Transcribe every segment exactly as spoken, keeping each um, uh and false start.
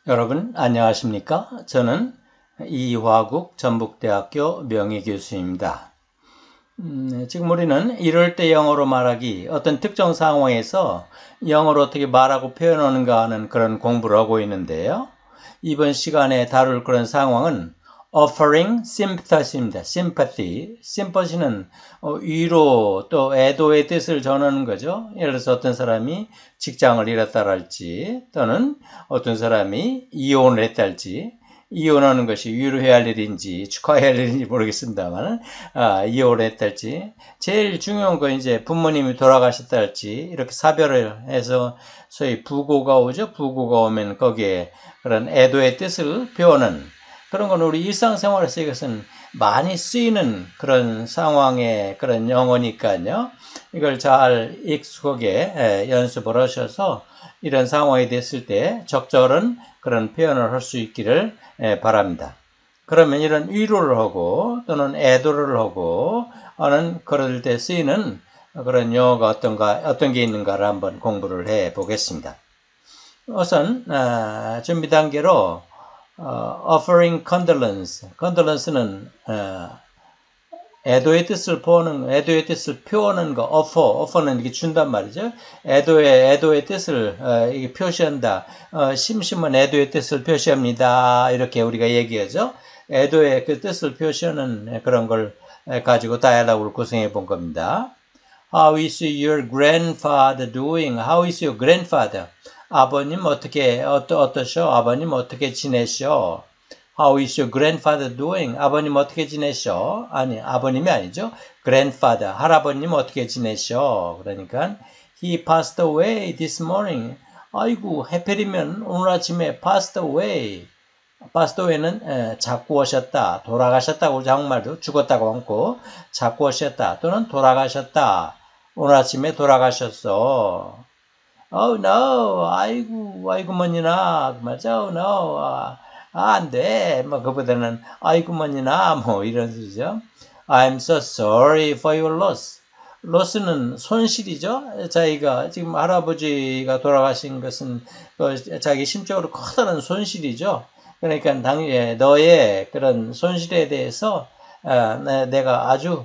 여러분 안녕하십니까? 저는 이화국 전북대학교 명예교수입니다. 음, 지금 우리는 이럴 때 영어로 말하기, 어떤 특정 상황에서 영어로 어떻게 말하고 표현하는가 하는 그런 공부를 하고 있는데요. 이번 시간에 다룰 그런 상황은 offering sympathy입니다. sympathy. sympathy는 위로 또 애도의 뜻을 전하는 거죠. 예를 들어서 어떤 사람이 직장을 잃었다랄지 또는 어떤 사람이 이혼을 했달지, 이혼하는 것이 위로해야 할 일인지 축하해야 할 일인지 모르겠습니다만, 아, 이혼을 했달지, 제일 중요한 건 이제 부모님이 돌아가셨달지, 이렇게 사별을 해서 소위 부고가 오죠. 부고가 오면 거기에 그런 애도의 뜻을 표하는 그런 건 우리 일상생활에서 이것은 많이 쓰이는 그런 상황의 그런 영어니까요. 이걸 잘 익숙하게 연습을 하셔서 이런 상황이 됐을 때 적절한 그런 표현을 할 수 있기를 바랍니다. 그러면 이런 위로를 하고 또는 애도를 하고 하는 그럴 때 쓰이는 그런 영어가 어떤가, 어떤 게 있는가를 한번 공부를 해 보겠습니다. 우선 준비 단계로 어, offering condolence. condolence는 어, 애도의 뜻을 표하는, 애도의 뜻을 표하는 거, offer, offer는 이렇게 준단 말이죠. 애도의, 애도의 뜻을 어, 이게 표시한다. 어, 심심한 애도의 뜻을 표시합니다. 이렇게 우리가 얘기하죠. 애도의 그 뜻을 표시하는 그런 걸 가지고 다이얼로그를 구성해 본 겁니다. How is your grandfather doing? How is your grandfather? 아버님 어떻게 어떠 어떠셔? 아버님 어떻게 지내셔? How is your grandfather doing? 아버님 어떻게 지내셔? 아니, 아버님이 아니죠. grandfather, 할아버님 어떻게 지내셔? 그러니까 he passed away this morning. 아이고, 해필이면 오늘 아침에 passed away. passed away는 에, 자꾸 오셨다, 돌아가셨다고 한국말도 죽었다고 하고 자꾸 오셨다 또는 돌아가셨다. 오늘 아침에 돌아가셨어. Oh no, 아이고, 아이고 뭐니나, 맞아, oh no, 아, 안 돼, 뭐 그보다는 아이고 뭐니나, 뭐 이런 뜻이죠. I'm so sorry for your loss. loss는 손실이죠. 자기가 지금 할아버지가 돌아가신 것은 자기 심적으로 커다란 손실이죠. 그러니까 당연히 너의 그런 손실에 대해서 어, 내가 아주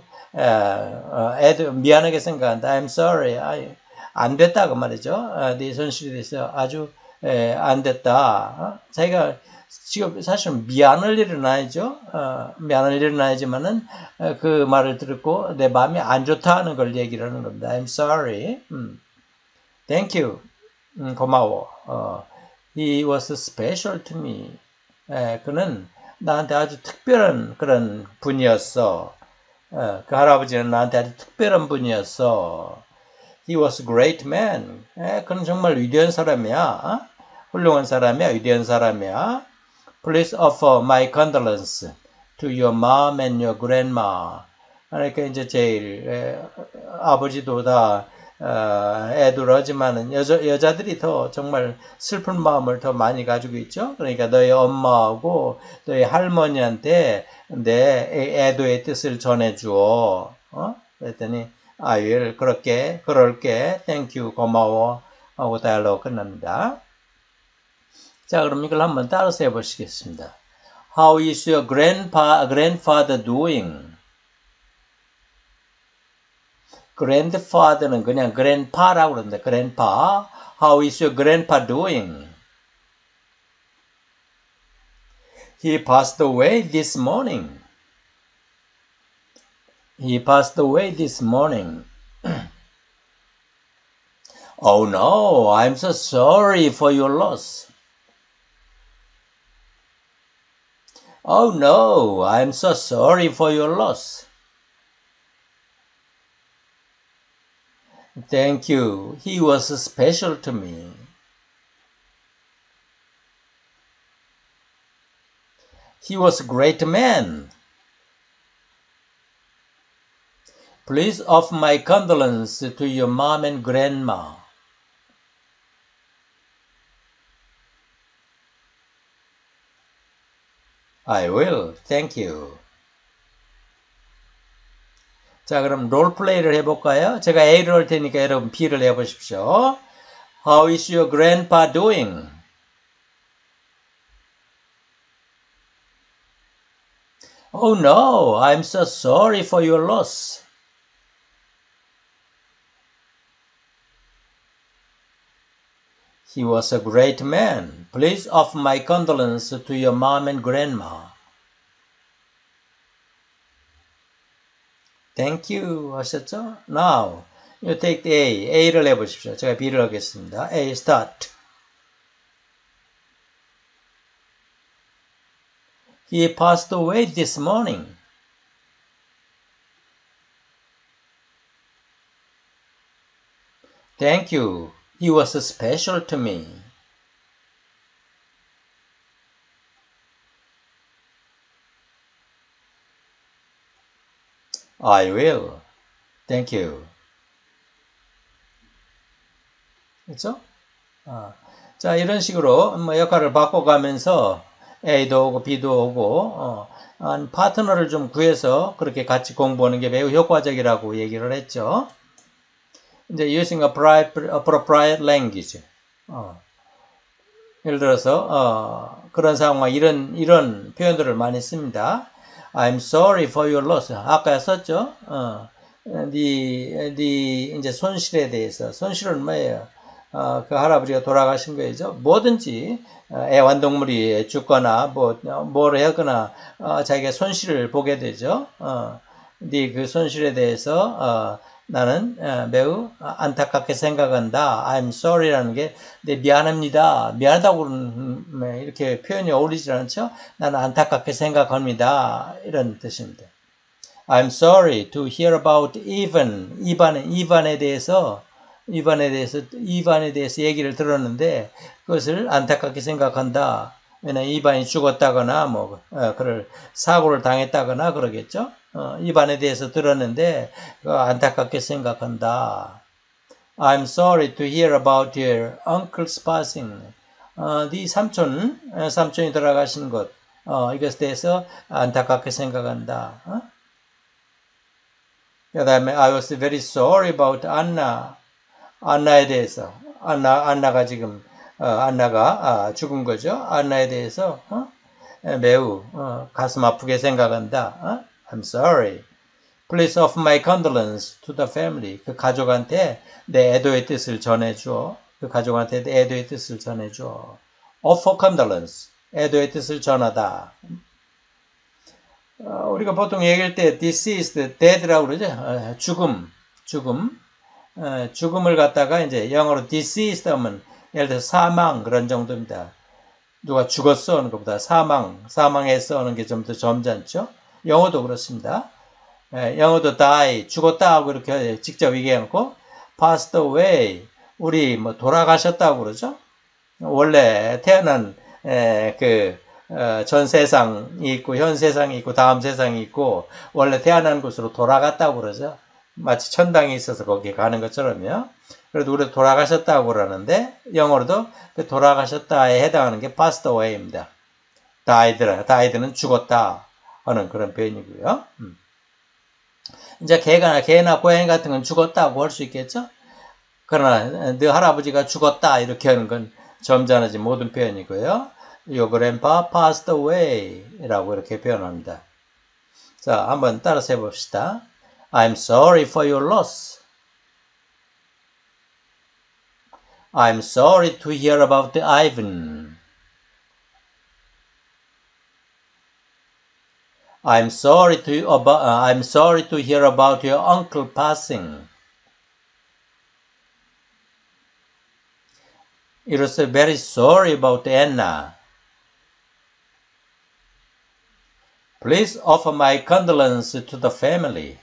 어, 애도 미안하게 생각한다. I'm sorry. I, 안 됐다고 말이죠. 어, 네 손실에 대해서 아주 에, 안 됐다. 어? 자기가 지금 사실 미안할 일은 아니죠. 어, 미안할 일은 아니지만은 어, 그 말을 듣고 내 마음이 안 좋다는 걸 얘기를 하는 겁니다. I'm sorry. 음. Thank you. 음, 고마워. 어, he was special to me. 에, 그는 나한테 아주 특별한 그런 분이었어. 에, 그 할아버지는 나한테 아주 특별한 분이었어. He was a great man. 에, 그는 정말 위대한 사람이야. 어? 훌륭한 사람이야. 위대한 사람이야. Please offer my condolence to your mom and your grandma. 그러니까 이제 제일 에, 아버지도 다 어, 애들 하지만은 여자, 여자들이 더 정말 슬픈 마음을 더 많이 가지고 있죠. 그러니까 너희 엄마하고 너희 할머니한테 내 애도의 뜻을 전해주어. 어? 그랬더니 I will 그렇게 그럴게. Thank you 고마워 하고 다이얼로그 끝납니다. 자, 그럼 이걸 한번 따라서 해보시겠습니다. How is your grandpa, grandfather doing? grandfather는 그냥 grandpa라고 그러는데 grandpa. How is your grandpa doing? He passed away this morning. He passed away this morning. Oh no, I'm so sorry for your loss. Oh no, I'm so sorry for your loss. Thank you. He was special to me. He was a great man. Please offer my condolence to your mom and grandma. I will. Thank you. 자, 그럼 롤플레이를 해볼까요? 제가 A를 할 테니까 여러분 B를 해보십시오. How is your grandpa doing? Oh no, I'm so sorry for your loss. He was a great man. Please offer my condolence to your mom and grandma. Thank you 하셨죠? Now, you take the A. A를 해보십시오. 제가 B를 하겠습니다. A, start. He passed away this morning. Thank you. He was special to me. I will. Thank you. 그렇죠? 아, 자, 이런 식으로 뭐 역할을 바꿔가면서 A도 오고 B도 오고 어, 한 파트너를 좀 구해서 그렇게 같이 공부하는 게 매우 효과적이라고 얘기를 했죠. 이제 using appropriate language. 어, 예를 들어서 어, 그런 상황 이런 이런 표현들을 많이 씁니다. I'm sorry for your loss. 아까 썼죠. 어, 네, 네 이제 손실에 대해서 손실은 뭐예요? 어, 그 할아버지가 돌아가신 거죠. 뭐든지 애완동물이 죽거나 뭐 뭐를 하거나 어, 자기가 손실을 보게 되죠. 어, 네 그 손실에 대해서 어, 나는 어, 매우 안타깝게 생각한다. I'm sorry라는 게 네, 미안합니다. 미안하다고는 이렇게 표현이 어울리지 않죠? 나는 안타깝게 생각합니다. 이런 뜻입니다. I'm sorry to hear about Ivan. 이반, 이반에 대해서 이반에 대해서 이반에 대해서 얘기를 들었는데 그것을 안타깝게 생각한다. 왜냐 이반이 죽었다거나 뭐 어, 그럴 사고를 당했다거나 그러겠죠. 어, 이반에 대해서 들었는데 어, 안타깝게 생각한다. I'm sorry to hear about your uncle's passing. 어, 네 삼촌 삼촌이 돌아가신 것 어, 이것에 대해서 안타깝게 생각한다. 어? 그 다음에 I was very sorry about Anna. 안나에 대해서 안나 안나가 지금 어, 안나가 아, 죽은 거죠. 안나에 대해서 어? 매우 어, 가슴 아프게 생각한다. 어? I'm sorry. Please offer my condolence to the family. 그 가족한테 내 애도의 뜻을 전해줘. 그 가족한테 내 애도의 뜻을 전해줘. Offer condolence. 애도의 뜻을 전하다. 어, 우리가 보통 얘기할 때 this is the dead라고 그러죠. 어, 죽음, 죽음. 어, 죽음을 갖다가 이제 영어로 deceased 하면 예를 들어서 사망 그런 정도입니다. 누가 죽었어 하는 것보다 사망, 사망했어 하는 게 좀 더 점잖죠. 영어도 그렇습니다. 예, 영어도 die, 죽었다 하고 이렇게 직접 얘기해놓고 passed away, 우리 뭐 돌아가셨다고 그러죠. 원래 태어난 에, 그 어, 전 세상이 있고 현 세상이 있고 다음 세상이 있고 원래 태어난 곳으로 돌아갔다고 그러죠. 마치 천당에 있어서 거기에 가는 것처럼요. 그래도 우리 돌아가셨다고 그러는데 영어로도 그 돌아가셨다에 해당하는 게 passed away입니다. died, died는 죽었다 하는 그런 표현이고요. 음. 이제 개가, 개나 고양이 같은 건 죽었다고 할 수 있겠죠? 그러나 너 할아버지가 죽었다 이렇게 하는 건 점잖아지 모든 표현이고요. Your grandpa passed away 라고 이렇게 표현합니다. 자, 한번 따라서 해봅시다. I'm sorry for your loss. I'm sorry to hear about Ivan. I'm sorry to about, uh, I'm sorry to hear about your uncle passing. It was very sorry about Anna. Please offer my condolence to the family.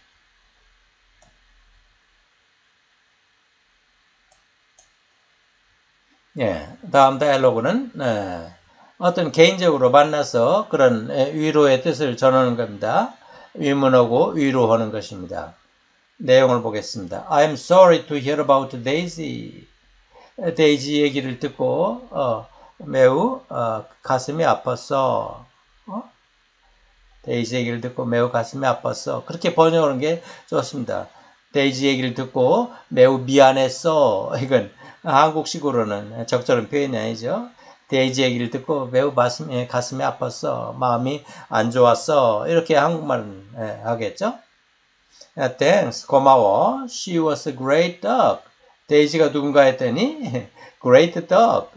예, 다음 다이얼로그는 예, 어떤 개인적으로 만나서 그런 위로의 뜻을 전하는 겁니다. 위문하고 위로하는 것입니다. 내용을 보겠습니다. I'm sorry to hear about Daisy. 데이지 얘기를 듣고 어, 매우 어, 가슴이 아팠어. 어? 데이지 얘기를 듣고 매우 가슴이 아팠어. 그렇게 번역하는 게 좋습니다. 데이지 얘기를 듣고 매우 미안했어. 이건 한국식으로는 적절한 표현이 아니죠. 데이지 얘기를 듣고 매우 가슴이, 가슴이 아팠어. 마음이 안 좋았어. 이렇게 한국말은 예, 하겠죠? 야, thanks. 고마워. She was a great dog. 데이지가 누군가 했더니 great dog.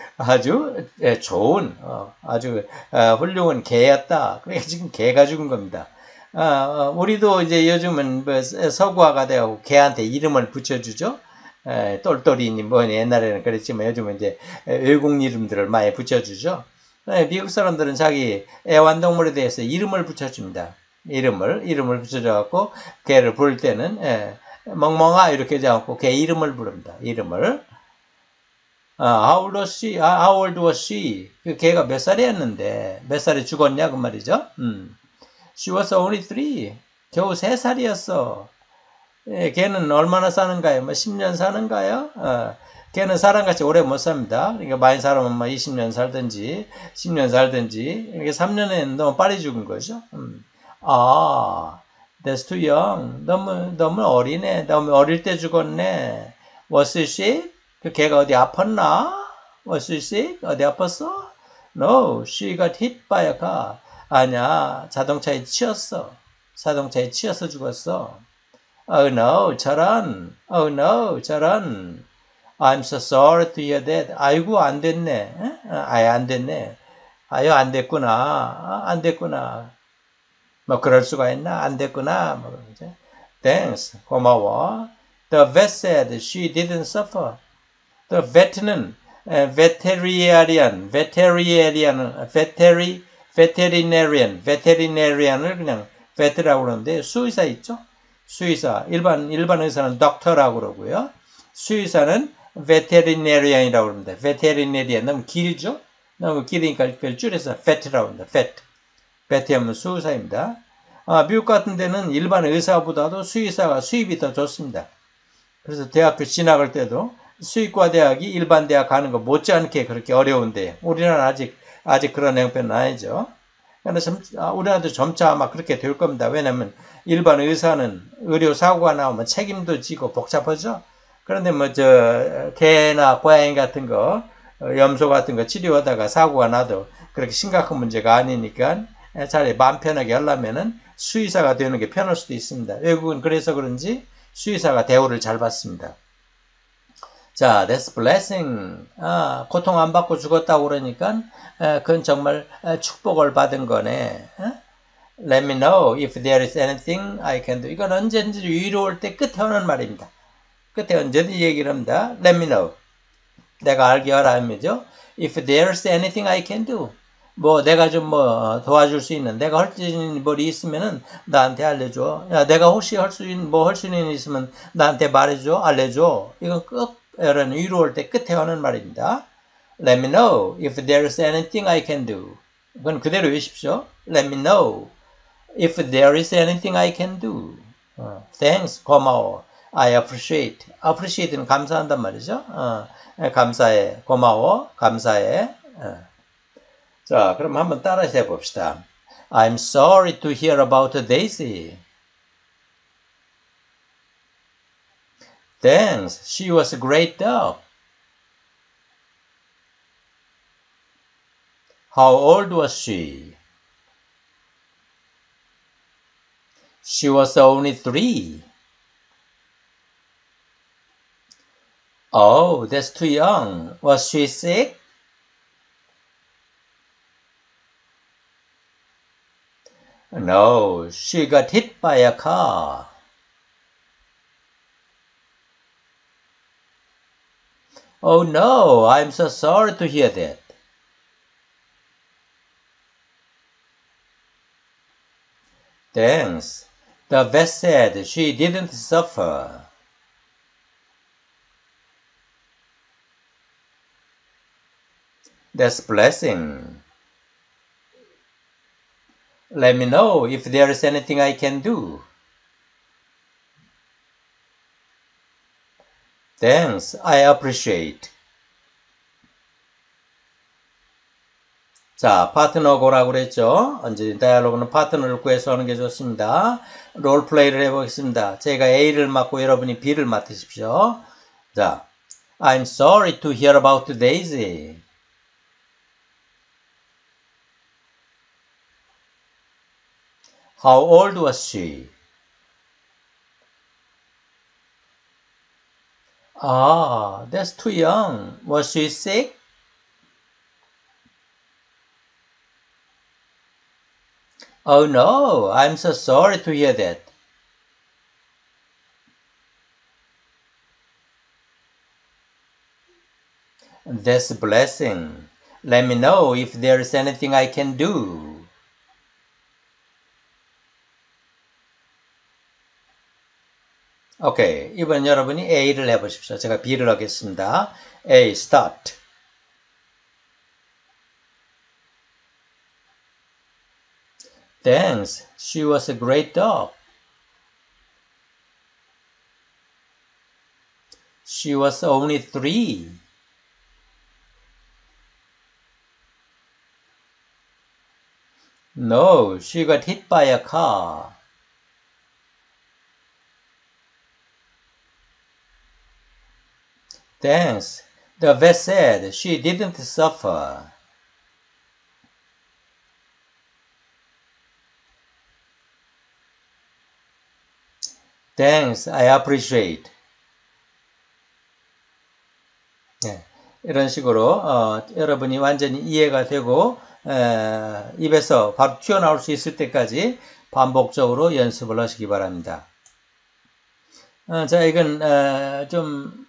아주 예, 좋은 어, 아주 어, 훌륭한 개였다. 그러니까 지금 개가 죽은 겁니다. 어, 어, 우리도 이제 요즘은 뭐 서구화가 되고 개한테 이름을 붙여주죠. 에, 똘똘이니 뭐 옛날에는 그랬지만 요즘은 이제 외국 이름들을 많이 붙여주죠. 에, 미국 사람들은 자기 애완동물에 대해서 이름을 붙여줍니다. 이름을 이름을 붙여줘갖고 개를 부를 때는 에, 멍멍아 이렇게 하지 않고 개 이름을 부릅니다. 이름을. 아, how old was she? How old was she? 그 걔가 몇 살이었는데 몇 살에 죽었냐 그 말이죠. 음. She was only three. 겨우 세 살이었어. 예, 걔는 얼마나 사는가요? 뭐 십 년 사는가요? 어, 걔는 사람같이 오래 못 삽니다. 그러니까 많이 살면 뭐 이십 년 살든지 십 년 살든지 이렇게 삼 년에는 너무 빨리 죽은 거죠. 음. 아, that's too young. 너무 너무 어리네. 너무 어릴 때 죽었네. Was she sick? 그 걔가 어디 아팠나? Was she sick? 어디 아팠어? No, she got hit by a car. 아니야, 자동차에 치였어. 자동차에 치여서 죽었어. Oh no, 저런. Oh no, 저런. I'm so sorry to hear that. 아이고, 안 됐네. 아예 안 됐네. 아유, 안 됐구나. 안 됐구나. 뭐, 그럴 수가 있나? 안 됐구나. 뭐, 이제. Thanks. 고마워. The vet said she didn't suffer. The vet는 veterinarian, veterinarian, veterinarian, veterinarian, veterinarian을 그냥 vet라고 그러는데 수의사 있죠? 수의사, 일반 일반 의사는 doctor라고 그러고요. 수의사는 veterinarian이라고 그럽니다. veterinarian 너무 길죠? 너무 길으니까 그걸 줄여서 vet라고 합니다. vet. vet 하면 수의사입니다. 아, 미국 같은 데는 일반 의사보다도 수의사가 수입이 더 좋습니다. 그래서 대학교 진학할 때도 수의과 대학이 일반 대학 가는 거 못지않게 그렇게 어려운데 우리나라는 아직 아직 그런 형편은 아니죠. 그래서 우리나라도 점차 아마 그렇게 될 겁니다. 왜냐하면 일반 의사는 의료 사고가 나오면 책임도 지고 복잡하죠. 그런데 뭐 저 개나 고양이 같은 거, 염소 같은 거 치료하다가 사고가 나도 그렇게 심각한 문제가 아니니까 차라리 마음 편하게 하려면은 수의사가 되는 게 편할 수도 있습니다. 외국은 그래서 그런지 수의사가 대우를 잘 받습니다. 자, that's blessing. 아, 고통 안 받고 죽었다고 그러니까 에, 그건 정말 에, 축복을 받은 거네. 에? Let me know if there is anything I can do. 이건 언제든지 위로올 때 끝에 오는 말입니다. 끝에 언제든지 얘기를 합니다. Let me know. 내가 알게 하라 하면죠. If there is anything I can do. 뭐 내가 좀 뭐 도와줄 수 있는, 내가 할 수 있는 뭘 있으면은 나한테 알려줘. 야, 내가 혹시 할 수 있는 뭐 할 수 있는 일 있으면 나한테 말해줘, 알려줘. 이건 꼭 이런 위로할 때 끝에 하는 말입니다. Let me know if there is anything I can do. 그건 그대로 외우십시오. Let me know if there is anything I can do. 어, thanks, 고마워. I appreciate. appreciate는 감사한단 말이죠. 어, 감사해, 고마워, 감사해. 어. 자, 그럼 한번 따라서 해봅시다. I'm sorry to hear about Daisy. Thanks, she was a great dog. How old was she? She was only three. Oh, that's too young. Was she sick? No, she got hit by a car. Oh no, I'm so sorry to hear that. Thanks. The vet said she didn't suffer. That's blessing. Let me know if there is anything I can do. Thanks, I appreciate. 자, 파트너 고라고 그랬죠? 언제 다이얼로그는 파트너를 구해서 하는 게 좋습니다. 롤플레이를 해보겠습니다. 제가 A를 맡고 여러분이 B를 맡으십시오. 자, I'm sorry to hear about Daisy. How old was she? Ah, that's too young. Was she sick? Oh no, I'm so sorry to hear that. That's a blessing. Let me know if there's anything I can do. 오케이, 이번 여러분이 A를 해보십시오. 제가 B를 하겠습니다. A, start. Thanks, she was a great dog. She was only three. No, she got hit by a car. Thanks, the vet said she didn't suffer. Thanks, I appreciate. 네, 이런 식으로 어, 여러분이 완전히 이해가 되고 에, 입에서 바로 튀어나올 수 있을 때까지 반복적으로 연습을 하시기 바랍니다. 어, 자, 이건 에, 좀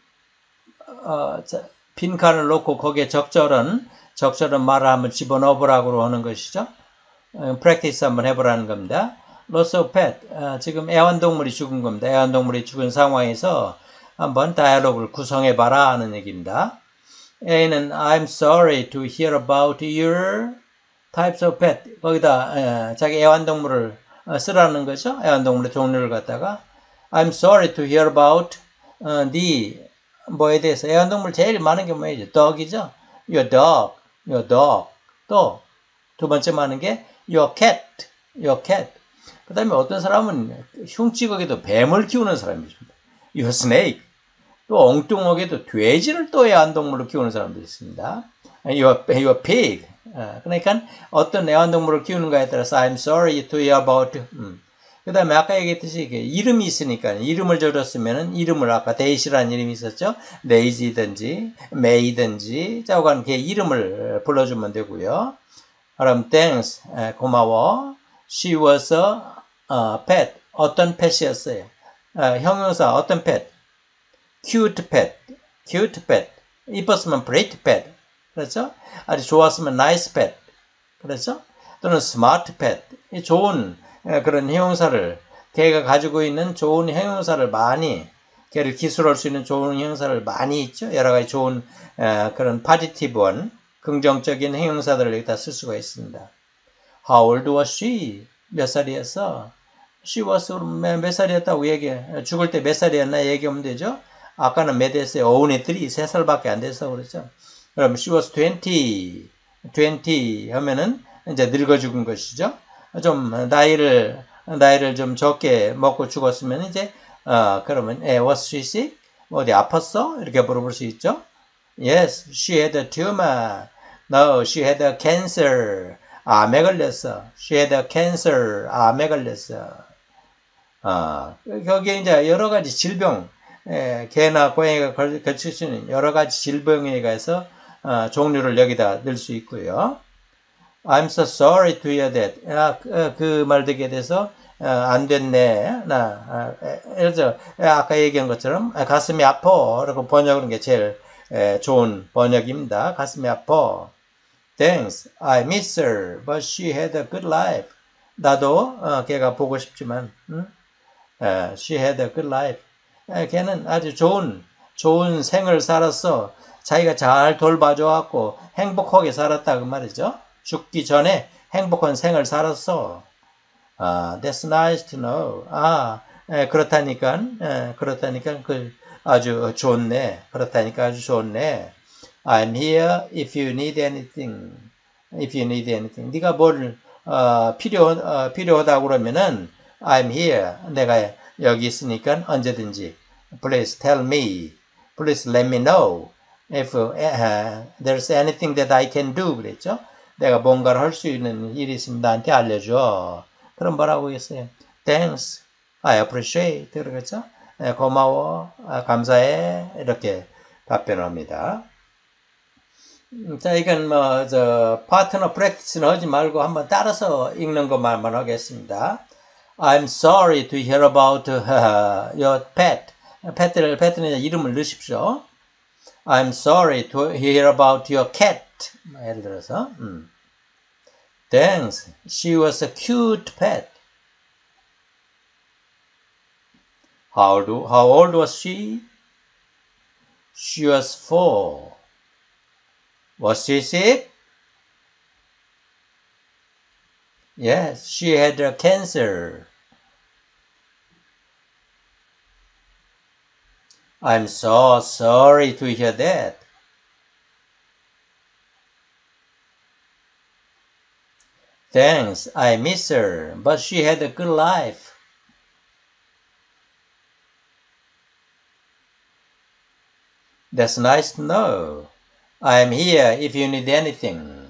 어, 자, 빈칸을 놓고 거기에 적절한 적절한 말을 한번 집어넣어 보라고 하는 것이죠. 어, 프랙티스 한번 해보라는 겁니다. Loss of pet. 어, 지금 애완동물이 죽은 겁니다. 애완동물이 죽은 상황에서 한번 다이얼로그를 구성해봐라 하는 얘기입니다. A는 I'm sorry to hear about your types of pet. 거기다 에, 자기 애완동물을 어, 쓰라는 거죠. 애완동물의 종류를 갖다가 I'm sorry to hear about 어, the 뭐에 대해서 애완동물 제일 많은 게 뭐예요? dog이죠. Your dog, your dog. 또 두 번째 많은 게 your cat, your cat. 그 다음에 어떤 사람은 흉측하게도 뱀을 키우는 사람이 있습니다. Your snake. 또 엉뚱하게도 돼지를 또 애완동물로 키우는 사람도 있습니다. Your, your pig. 그러니까 어떤 애완동물을 키우는가에 따라서 I'm sorry to hear about. 음. 그 다음에 아까 얘기했듯이 이름이 있으니까 이름을 적었으면 이름을 아까 데이시라는 이름이 있었죠. 데이지든지 메이든지 자고간 걔 이름을 불러주면 되고요. 그럼 thanks 고마워. She was a uh, pet. 어떤 펫이었어요? 어, 형용사 어떤 pet? cute pet. cute pet. 이뻤으면 pretty pet. 그렇죠? 아주 좋았으면 nice pet. 그렇죠? 또는 smart pet. 좋은 그런 형용사를 걔가 가지고 있는 좋은 형용사를 많이 걔를 기술할 수 있는 좋은 형용사를 많이 있죠. 여러 가지 좋은 그런 파지티브한 긍정적인 형용사들을 여기다 쓸 수가 있습니다. How old was she? 몇 살이었어? She was 몇 살이었다고 얘기해. 죽을 때 몇 살이었나 얘기하면 되죠. 아까는 몇 했어요? only three, 세 살밖에 안 돼서 그렇죠. 그럼 she was twenty, twenty 하면은 이제 늙어 죽은 것이죠. 좀 나이를 나이를 좀 적게 먹고 죽었으면 이제 어 그러면 에, was she sick? 어디 아팠어? 이렇게 물어볼 수 있죠. Yes, she had a tumor. No, she had a cancer. 암에 걸렸어. She had a cancer. 암에 걸렸어. 아, 거기에 이제 여러 가지 질병, 에, 개나 고양이가 걸칠 수 있는 여러 가지 질병에 의해서 어, 종류를 여기다 넣을 수 있고요. I'm so sorry to hear that. 아, 그 말 듣게 돼서 어, 안 됐네. 나 아, 예를 들어 아까 얘기한 것처럼 아, 가슴이 아파. 라고 번역하는 게 제일 에, 좋은 번역입니다. 가슴이 아파. Thanks. I miss her, but she had a good life. 나도 어, 걔가 보고 싶지만 응? 에, she had a good life. 에, 걔는 아주 좋은 좋은 생을 살았어. 자기가 잘 돌봐줘갖고 행복하게 살았다 그 말이죠. 죽기 전에 행복한 생을 살았어. 아, that's nice to know. 아, 에, 그렇다니까, 에, 그렇다니까 그 아주 좋네. 그렇다니까 아주 좋네. I'm here if you need anything. If you need anything. 네가 뭘 어, 필요 어, 필요하다고 그러면은 I'm here. 내가 여기 있으니까 언제든지. Please tell me. Please let me know if uh, there's anything that I can do. 그랬죠? 내가 뭔가를 할 수 있는 일이 있으면 나한테 알려줘. 그럼 뭐라고 하겠어요? Thanks, I appreciate. 그러겠죠? 예, 고마워, 아, 감사해. 이렇게 답변합니다. 자, 이건 뭐, 저, 파트너 프랙티스는 하지 말고 한번 따라서 읽는 것만 하겠습니다. I'm sorry to hear about uh, your pet. pet를, pet는 이름을 넣으십시오. I'm sorry to hear about your cat. 예를 들어서, 음. Thanks, she was a cute pet. How, do, how old was she? She was four. Was she sick? Yes, she had a cancer. I'm so sorry to hear that. Thanks, I miss her, but she had a good life. That's nice to know. I'm here if you need anything.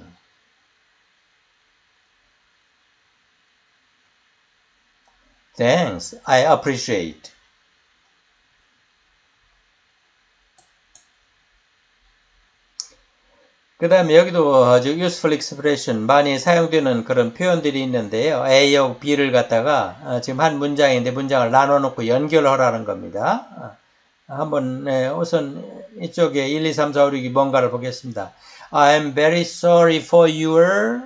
Thanks, I appreciate. 그 다음에 여기도 아주 useful expression, 많이 사용되는 그런 표현들이 있는데요. A하고 B를 갖다가 지금 한 문장인데 문장을 나눠놓고 연결하라는 겁니다. 한번 네, 우선 이쪽에 일, 이, 삼, 사, 오, 육이 뭔가를 보겠습니다. I'm very sorry for your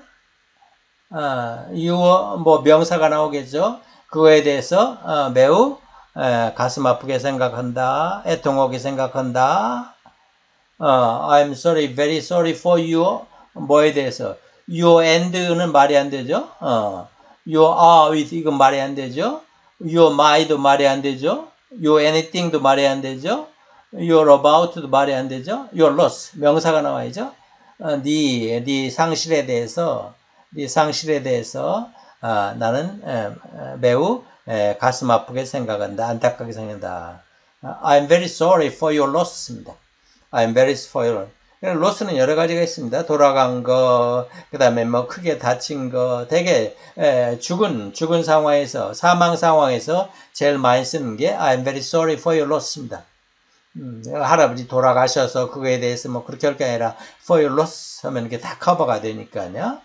아, your 뭐 명사가 나오겠죠. 그거에 대해서 어, 매우 에, 가슴 아프게 생각한다. 애통하게 생각한다. 어, I'm sorry, very sorry for you. 뭐에 대해서? You and는 말이 안 되죠. 어, you are with 이건 말이 안 되죠. You my도 말이 안 되죠. You anything도 말이 안 되죠. You're about도 말이 안 되죠. Your loss 명사가 나와야죠. 어, 네, 네 상실에 대해서, 네 상실에 대해서 어, 나는 에, 매우 에, 가슴 아프게 생각한다. 안타깝게 생각한다. I'm very sorry for your loss입니다. I'm very sorry. 로스는 여러 가지가 있습니다. 돌아간 거, 그 다음에 뭐 크게 다친 거, 되게 에, 죽은 죽은 상황에서 사망 상황에서 제일 많이 쓰는 게 I'm very sorry for your loss입니다. 음, 할아버지 돌아가셔서 그거에 대해서 뭐 그렇게 할 게 아니라 for your loss 하면 이게 다 커버가 되니까요.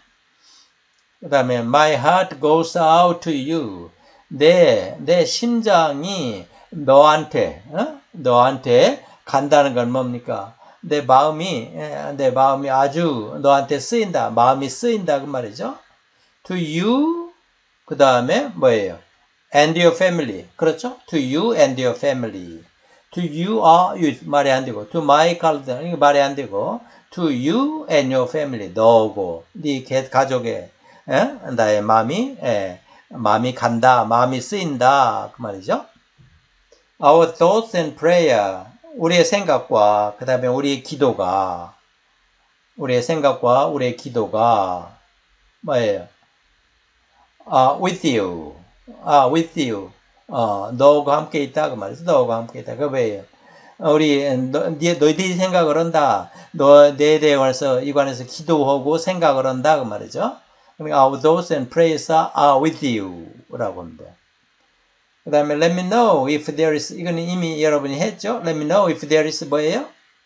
그 다음에 my heart goes out to you. 내, 내 심장이 너한테, 어? 너한테 간다는 건 뭡니까? 내 마음이, 내 마음이 아주 너한테 쓰인다. 마음이 쓰인다. 그 말이죠. To you, 그 다음에 뭐예요? And your family. 그렇죠? To you and your family. To you are you. 말이 안 되고. To my garden. 이거 말이 안 되고. To you and your family. 너고, 네 가족에, 에? 나의 마음이, 에, 마음이 간다. 마음이 쓰인다. 그 말이죠. Our thoughts and prayer. 우리의 생각과 그 다음에 우리의 기도가 우리의 생각과 우리의 기도가 뭐예요? 아, with you, 아, with you, 어, 너하고 함께 있다 그 말이죠. 너하고 함께 있다. 그 왜요? 우리 너, 너희들이 생각을 한다. 너 내 대해서 이 관해서 기도하고 생각을 한다 그 말이죠. 그러니까 our thoughts and prayers are with you라고 합니다. 그 다음에 let me know if there is, 이건 이미 여러분이 했죠. let me know if there is 뭐예요?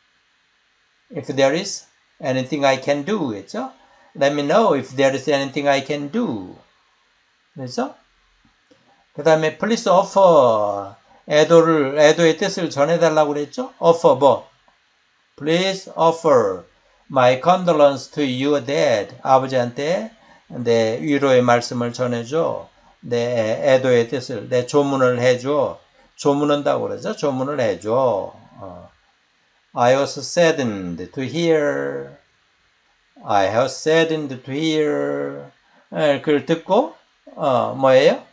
if there is anything I can do 했죠. let me know if there is anything I can do 그렇죠? 그 다음에 please offer 애도를, 애도의 뜻을 전해달라고 그랬죠. offer 뭐? please offer my condolence to your dad. 아버지한테 내 위로의 말씀을 전해줘. 내 애도의 뜻을, 내 조문을 해줘. 조문한다고 그러죠. 조문을 해줘. 어. I was saddened to hear. I have saddened to hear. 예, 그걸 듣고, 어, 뭐예요?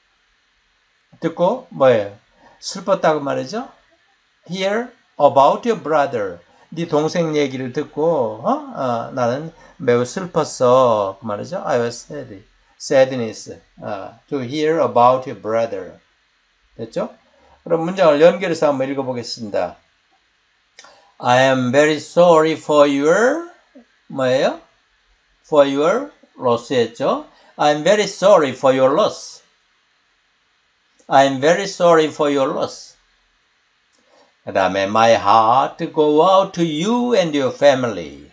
듣고, 뭐예요? 슬펐다고 말이죠. Hear about your brother. 네 동생 얘기를 듣고, 어? 어, 나는 매우 슬펐어. 그 말이죠. I was sad. sadness, uh, to hear about your brother. 됐죠? 그럼 문장을 연결해서 한번 읽어보겠습니다. I am very sorry for your, 뭐예요? for your loss 했죠? I'm very sorry for your loss. I'm very sorry for your loss. 그 다음에 my heart go out to you and your family.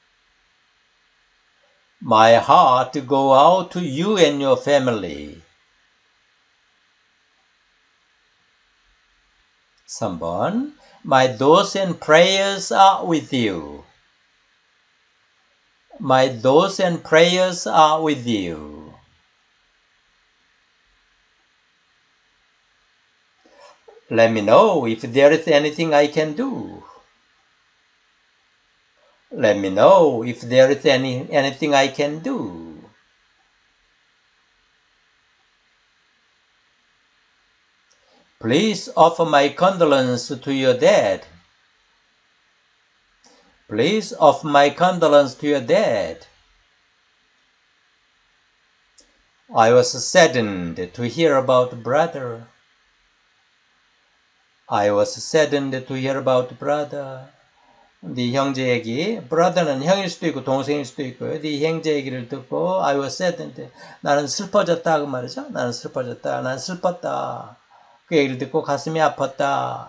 My heart go out to you and your family. 삼 번 My thoughts and prayers are with you. My thoughts and prayers are with you. Let me know if there is anything I can do. Let me know if there is any, anything I can do. Please offer my condolence to your dad. Please offer my condolence to your dad. I was saddened to hear about brother. I was saddened to hear about brother. 네 형제 얘기, brother는 형일 수도 있고 동생일 수도 있고요. 네 형제 얘기를 듣고 I was saddened. 나는 슬퍼졌다 그 말이죠. 나는 슬퍼졌다. 나는 슬펐다. 그 얘기를 듣고 가슴이 아팠다.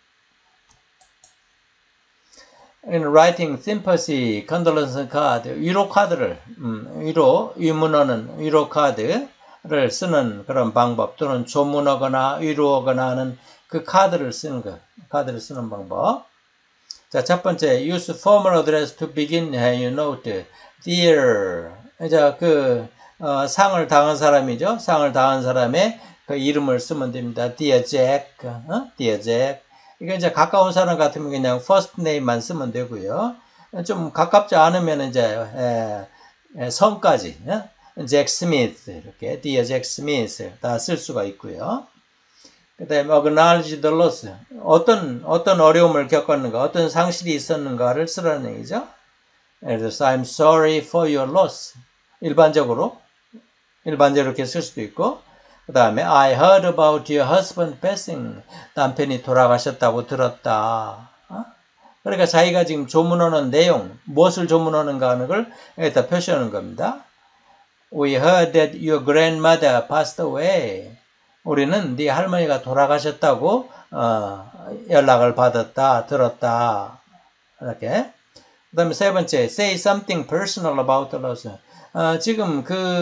In writing sympathy condolence card, 위로 카드를 음, 위로 위문어는 위로 카드를 쓰는 그런 방법 또는 조문하거나 위로하거나 하는 그 카드를 쓰는 거, 카드를 쓰는 방법. 자, 첫 번째, use formal address to begin your note. Dear, 자, 그 어, 상을 당한 사람이죠. 상을 당한 사람의 그 이름을 쓰면 됩니다. Dear Jack, 어? Dear Jack. 이거 이제 가까운 사람 같으면 그냥 first name만 쓰면 되고요. 좀 가깝지 않으면 이제 에, 에, 성까지, 어? Jack Smith 이렇게 Dear Jack Smith 다 쓸 수가 있고요. 그 다음에 acknowledge the loss. 어떤, 어떤 어려움을 겪었는가, 어떤 상실이 있었는가를 쓰라는 얘기죠. 예를 들어서, I'm sorry for your loss. 일반적으로, 일반적으로 이렇게 쓸 수도 있고, 그 다음에, I heard about your husband passing. 남편이 돌아가셨다고 들었다. 어? 그러니까 자기가 지금 조문하는 내용, 무엇을 조문하는가 하는 걸 여기다 표시하는 겁니다. We heard that your grandmother passed away. 우리는 네 할머니가 돌아가셨다고 어, 연락을 받았다, 들었다. 이렇게. 그 다음에 세 번째, say something personal about the loss. 어, 지금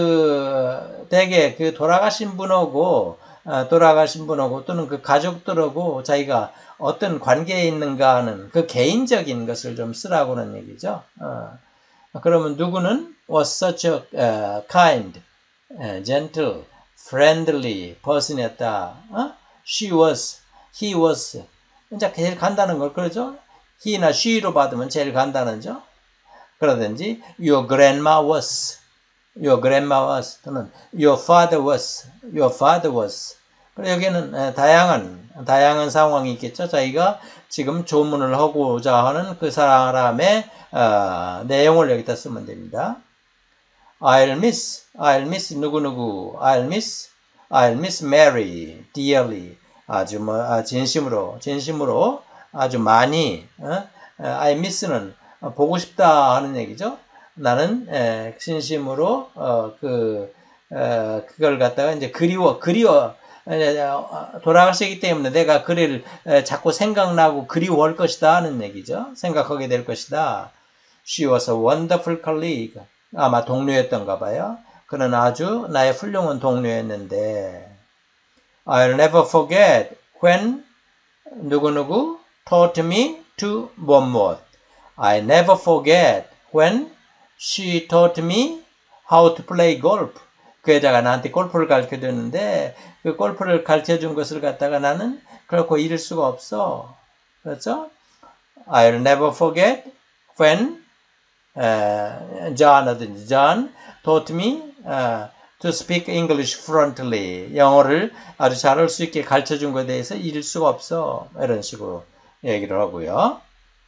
그 대개 그 돌아가신 분하고 어, 돌아가신 분하고 또는 그 가족들하고 자기가 어떤 관계에 있는가 하는 그 개인적인 것을 좀 쓰라고는 얘기죠. 어, 그러면 누구는 was such a uh, kind, uh, gentle, friendly person이었다. 어? She was, he was. 이제 제일 간단한 걸 그러죠. he나 she로 받으면 제일 간단하죠. 그러든지 your grandma was, your grandma was 또는 your father was, your father was. 그리고 여기는 다양한 다양한 상황이 있겠죠. 자기가 지금 조문을 하고자 하는 그 사람의 어, 내용을 여기다 쓰면 됩니다. I'll miss, I'll miss 누구누구, I'll miss, I'll miss Mary dearly. 아주 뭐 아, 진심으로, 진심으로 아주 많이. 어? I miss는 보고 싶다 하는 얘기죠. 나는 에, 진심으로 어, 그 어, 그걸 갖다가 이제 그리워, 그리워. 돌아가시기 때문에 내가 그를 자꾸 생각나고 그리워할 것이다 하는 얘기죠. 생각하게 될 것이다. She was a wonderful colleague. 아마 동료였던가 봐요. 그는 아주 나의 훌륭한 동료였는데 I'll never forget when 누구누구 taught me to one more. I never forget when she taught me how to play golf. 그 여자가 나한테 골프를 가르쳐줬는데 그 골프를 가르쳐준 것을 갖다가 나는 결코 잃을 수가 없어. 그렇죠? I'll never forget when uh, John, John taught me uh, to speak English fluently. 영어를 아주 잘할 수 있게 가르쳐준 것에 대해서 잃을 수가 없어. 이런 식으로 얘기를 하고요.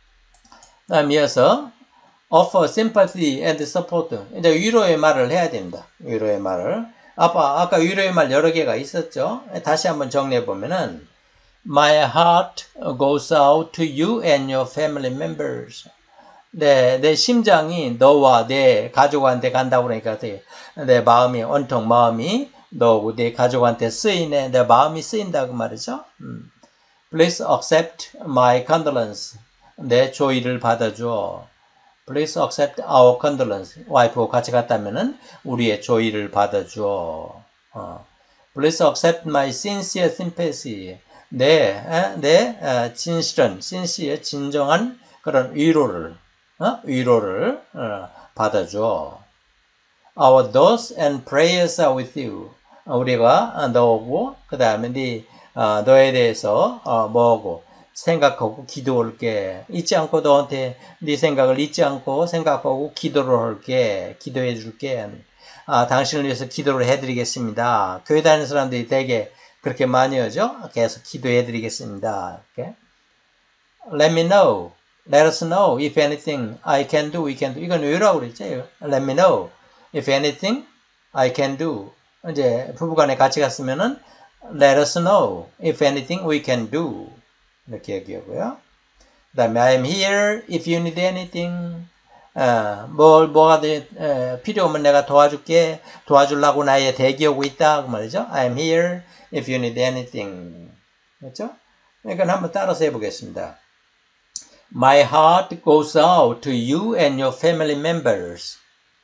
다음 이어서 offer sympathy and support. 이제 위로의 말을 해야 됩니다. 위로의 말을. 아까, 아까 위로의 말 여러 개가 있었죠. 다시 한번 정리해 보면은 My heart goes out to you and your family members. 내, 내 심장이 너와 내 가족한테 간다고 그러니까 내 마음이, 온통 마음이 너고 내 가족한테 쓰이네. 내 마음이 쓰인다고 말이죠. 음. Please accept my condolence. 내 조의를 받아줘. Please accept our condolence. 와이프와 같이 갔다면은 우리의 조의를 받아줘. 어. Please accept my sincere sympathy. 내, 내 어, 진실한, sincere, 진정한 그런 위로를, 어? 위로를 어, 받아줘. Our thoughts and prayers are with you. 우리가 너하고 그 다음에 네 어, 너에 대해서 어, 뭐하고 생각하고 기도할게. 잊지 않고 너한테 네 생각을 잊지 않고 생각하고 기도를 할게. 기도해 줄게. 아, 당신을 위해서 기도를 해드리겠습니다. 교회 다니는 사람들이 되게 그렇게 많이 하죠. 계속 기도해 드리겠습니다. Okay? Let me know. Let us know if anything I can do, we can do. 이건 왜라고 그랬죠? Let me know if anything I can do. 이제 부부간에 같이 갔으면은 Let us know if anything we can do. 이렇게 얘기하고요. 그 다음에 I'm here if you need anything. 어, 뭘, 뭐가 돼, 어, 필요 오면 내가 도와줄게. 도와주려고 나의 대기하고 있다. 그 말이죠. I'm here if you need anything. 그렇죠? 그러니까 한번 따라서 해보겠습니다. My heart goes out to you and your family members.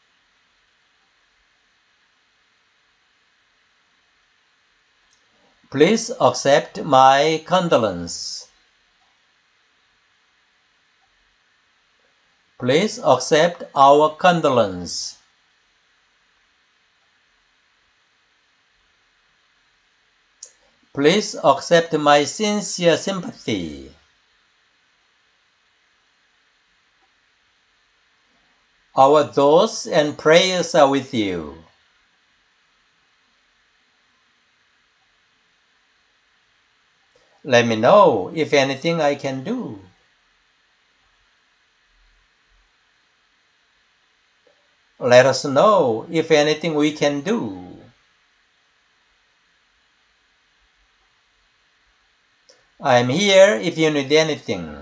Please accept my condolence. Please accept our condolence. Please accept my sincere sympathy. Our thoughts and prayers are with you. Let me know if anything I can do. Let us know if anything we can do. I'm here if you need anything.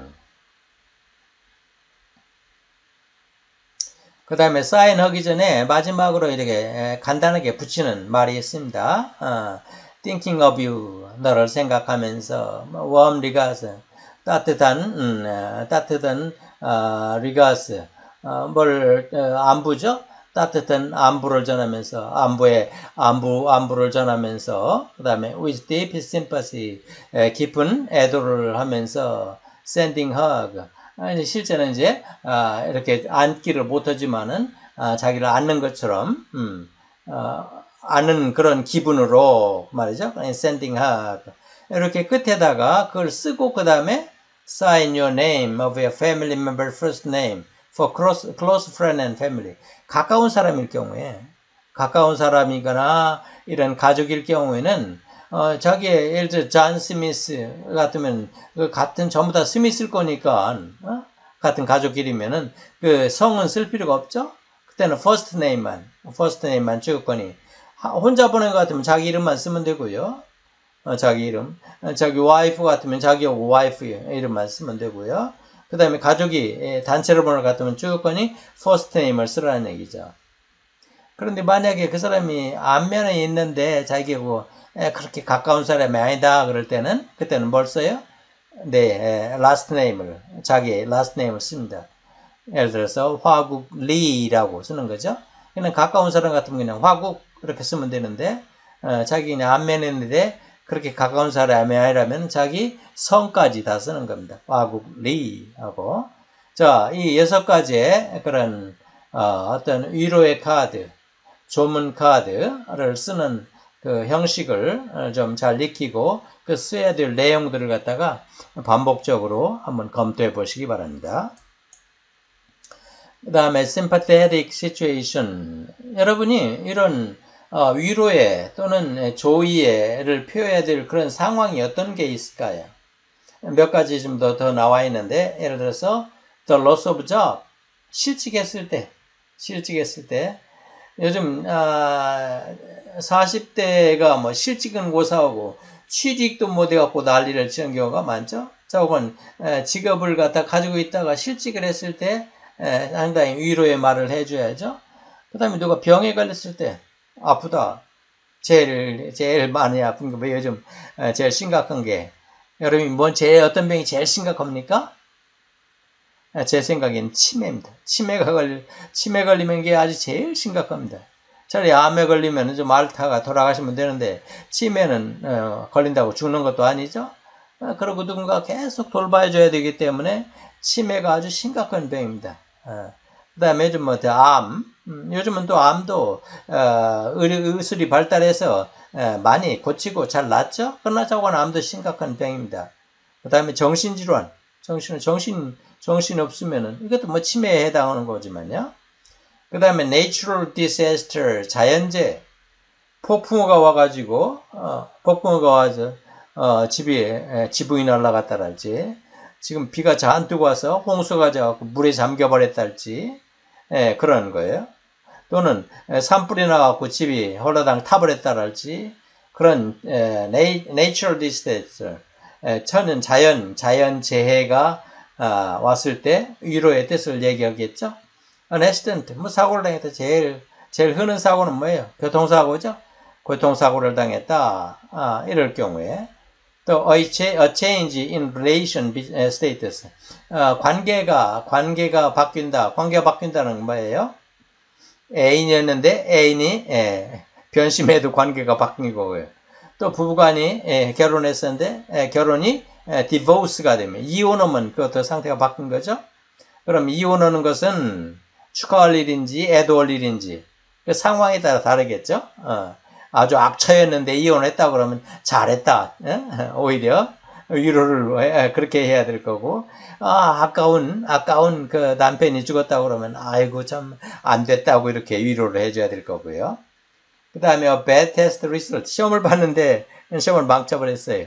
그 다음에 사인하기 전에 마지막으로 이렇게 간단하게 붙이는 말이 있습니다. 어, Thinking of you, 너를 생각하면서 warm regards, 따뜻한 음, 따뜻한 어, regards, 어, 뭘 어, 안부죠? 따뜻한 안부를 전하면서 안부의 안부 안부를 전하면서 그 다음에 with deep sympathy, 에, 깊은 애도를 하면서 sending hug. 아니, 실제는 이제 아, 이렇게 안기를 못하지만은 아, 자기를 안는 것처럼 음, 어, 안는 그런 기분으로 말이죠. sending hug. 이렇게 끝에다가 그걸 쓰고 그 다음에 sign your name of your family member first name for close, close friend and family. 가까운 사람일 경우에 가까운 사람이거나 이런 가족일 경우에는 어, 자기의 예를 들어 존 스미스 같으면 그 같은 전부 다 스미스일 거니까 어? 같은 가족끼리면은 그 성은 쓸 필요가 없죠. 그때는 first name만 first name만 찍을 거니 혼자 보낸 것 같으면 자기 이름만 쓰면 되고요. 어, 자기 이름 어, 자기 와이프 같으면 자기 와이프 이름만 쓰면 되고요. 그 다음에 가족이 단체로 보낼 것 같으면 찍을 거니 first name을 쓰라는 얘기죠. 그런데 만약에 그 사람이 안면에 있는데 자기하고 에, 그렇게 가까운 사람이 아니다 그럴 때는 그때는 뭘 써요? 네, last name을 자기 last name을 씁니다. 예를 들어서 화국 리라고 쓰는 거죠. 그냥 가까운 사람 같으면 그냥 화국 이렇게 쓰면 되는데 어, 자기 그냥 안면에 있는데 그렇게 가까운 사람이 아니라면 자기 성까지 다 쓰는 겁니다. 화국 리하고 자, 이 여섯 가지의 그런 어, 어떤 위로의 카드, 조문 카드를 쓰는 그 형식을 좀 잘 익히고 그 써야 될 내용들을 갖다가 반복적으로 한번 검토해 보시기 바랍니다. 그 다음에 sympathetic situation. 여러분이 이런 어, 위로의 또는 조의를 표해야 될 그런 상황이 어떤 게 있을까요? 몇 가지 좀 더 더 나와 있는데 예를 들어서 the loss of job. 실직했을 때 실직했을 때 요즘 아, 사십 대가 뭐 실직은 고사하고 취직도 못해갖고 난리를 치는 경우가 많죠. 자, 혹은 직업을 갖다 가지고 있다가 실직을 했을 때 에, 상당히 위로의 말을 해줘야죠. 그 다음에 누가 병에 걸렸을 때 아프다. 제일 제일 많이 아픈 게 뭐 요즘 제일 심각한 게 여러분이 뭔 제일 어떤 병이 제일 심각합니까? 제 생각엔 치매입니다. 치매가 걸리 치매 걸리면 게 아주 제일 심각합니다. 차라리 암에 걸리면 좀 앓다가 돌아가시면 되는데 치매는 어, 걸린다고 죽는 것도 아니죠. 어, 그리고 누군가 계속 돌봐줘야 되기 때문에 치매가 아주 심각한 병입니다. 어, 그 다음에 요즘 뭐 암, 음, 요즘은 또 암도 어, 의, 의술이 발달해서 에, 많이 고치고 잘 낫죠. 그러나 저건 암도 심각한 병입니다. 그 다음에 정신질환, 정신 정신 정신 없으면은 이것도 뭐 치매에 해당하는 거지만요. 그 다음에 natural disaster, 자연재해, 폭풍우가 와가지고 어, 폭풍우가 와서 어, 집이 에, 지붕이 날아갔다랄지, 지금 비가 잔뜩 와서 홍수가 져갖고 물에 잠겨버렸달지, 예, 그런 거예요. 또는 산불이 나갖고 집이 홀라당 타버렸다랄지, 그런 에, natural disaster, 에, 천연 자연 자연 재해가 아, 왔을 때 위로의 뜻을 얘기하겠죠. an accident, 뭐 사고를 당했다. 제일 제일 흔한 사고는 뭐예요? 교통사고죠. 교통사고를 당했다. 아, 이럴 경우에 또 a change in relation status, 어, 관계가 관계가 바뀐다. 관계가 바뀐다는 건 뭐예요? 애인이었는데 애인이 예, 변심해도 관계가 바뀐 거고요. 또 부부간이 예, 결혼했었는데 예, 결혼이 예, divorce가 되면 이혼하면 그것도 상태가 바뀐 거죠. 그럼 이혼하는 것은 축하할 일인지 애도할 일인지 그 상황에 따라 다르겠죠. 어, 아주 악처였는데 이혼했다 그러면 잘했다. 예? 오히려 위로를 그렇게 해야 될 거고, 아, 아까운 아까운 그 남편이 죽었다 그러면 아이고 참 안 됐다고 이렇게 위로를 해줘야 될 거고요. 그 다음에 bad test result, 시험을 봤는데 시험을 망쳐버렸어요.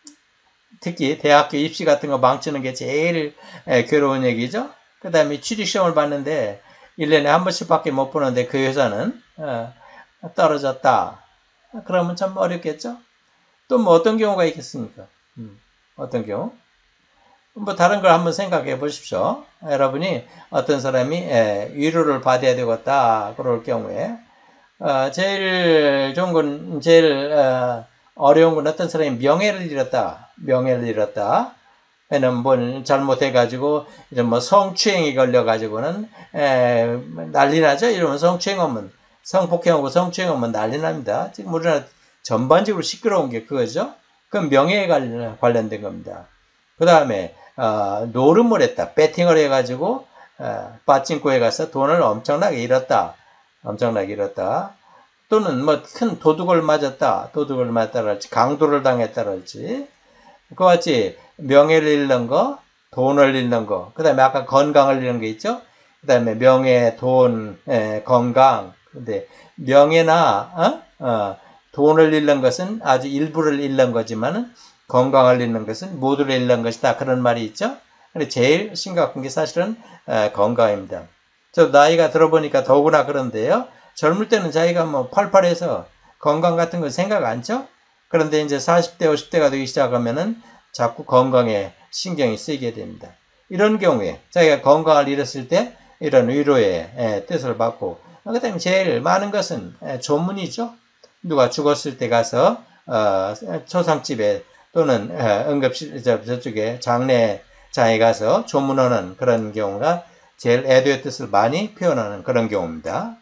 특히 대학교 입시 같은 거 망치는 게 제일 에, 괴로운 얘기죠. 그 다음에 취직시험을 봤는데 일 년에 한 번씩밖에 못 보는데 그 회사는 어, 떨어졌다. 그러면 참 어렵겠죠. 또 뭐 어떤 경우가 있겠습니까? 음, 어떤 경우? 뭐 다른 걸 한번 생각해 보십시오. 여러분이 어떤 사람이 에, 위로를 받아야 되겠다 그럴 경우에 어, 제일 좋은 건 제일 어, 어려운 건 어떤 사람이 명예를 잃었다. 명예를 잃었다. 왜냐면 뭘 잘못해가지고 이런 뭐 성추행이 걸려가지고는 에, 난리 나죠. 이러면 성추행하면 성폭행하고 성추행하면 난리 납니다. 지금 우리나라 전반적으로 시끄러운 게 그거죠. 그건 명예에 관련된 겁니다. 그 다음에 어, 노름을 했다. 배팅을 해가지고 어, 빠찡코에 가서 돈을 엄청나게 잃었다. 엄청나게 잃었다. 또는 뭐 큰 도둑을 맞았다. 도둑을 맞았다랄지 강도를 당했다랄지 그와 같이 명예를 잃는 거, 돈을 잃는 거, 그 다음에 아까 건강을 잃는 게 있죠. 그 다음에 명예, 돈, 에, 건강. 근데 명예나 어? 어, 돈을 잃는 것은 아주 일부를 잃는 거지만은 건강을 잃는 것은 모두를 잃는 것이다. 그런 말이 있죠. 근데 제일 심각한 게 사실은 에, 건강입니다. 저 나이가 들어보니까 더구나 그런데요. 젊을 때는 자기가 뭐 팔팔해서 건강 같은 거 생각 안 쳐? 그런데 이제 사십 대, 오십 대가 되기 시작하면은 자꾸 건강에 신경이 쓰이게 됩니다. 이런 경우에 자기가 건강을 잃었을 때 이런 위로의 에, 뜻을 받고, 그 다음에 제일 많은 것은 에, 조문이죠. 누가 죽었을 때 가서 어, 초상집에 또는 에, 응급실 저, 저쪽에 장례장에 가서 조문하는 그런 경우가 제일 애도의 뜻을 많이 표현하는 그런 경우입니다.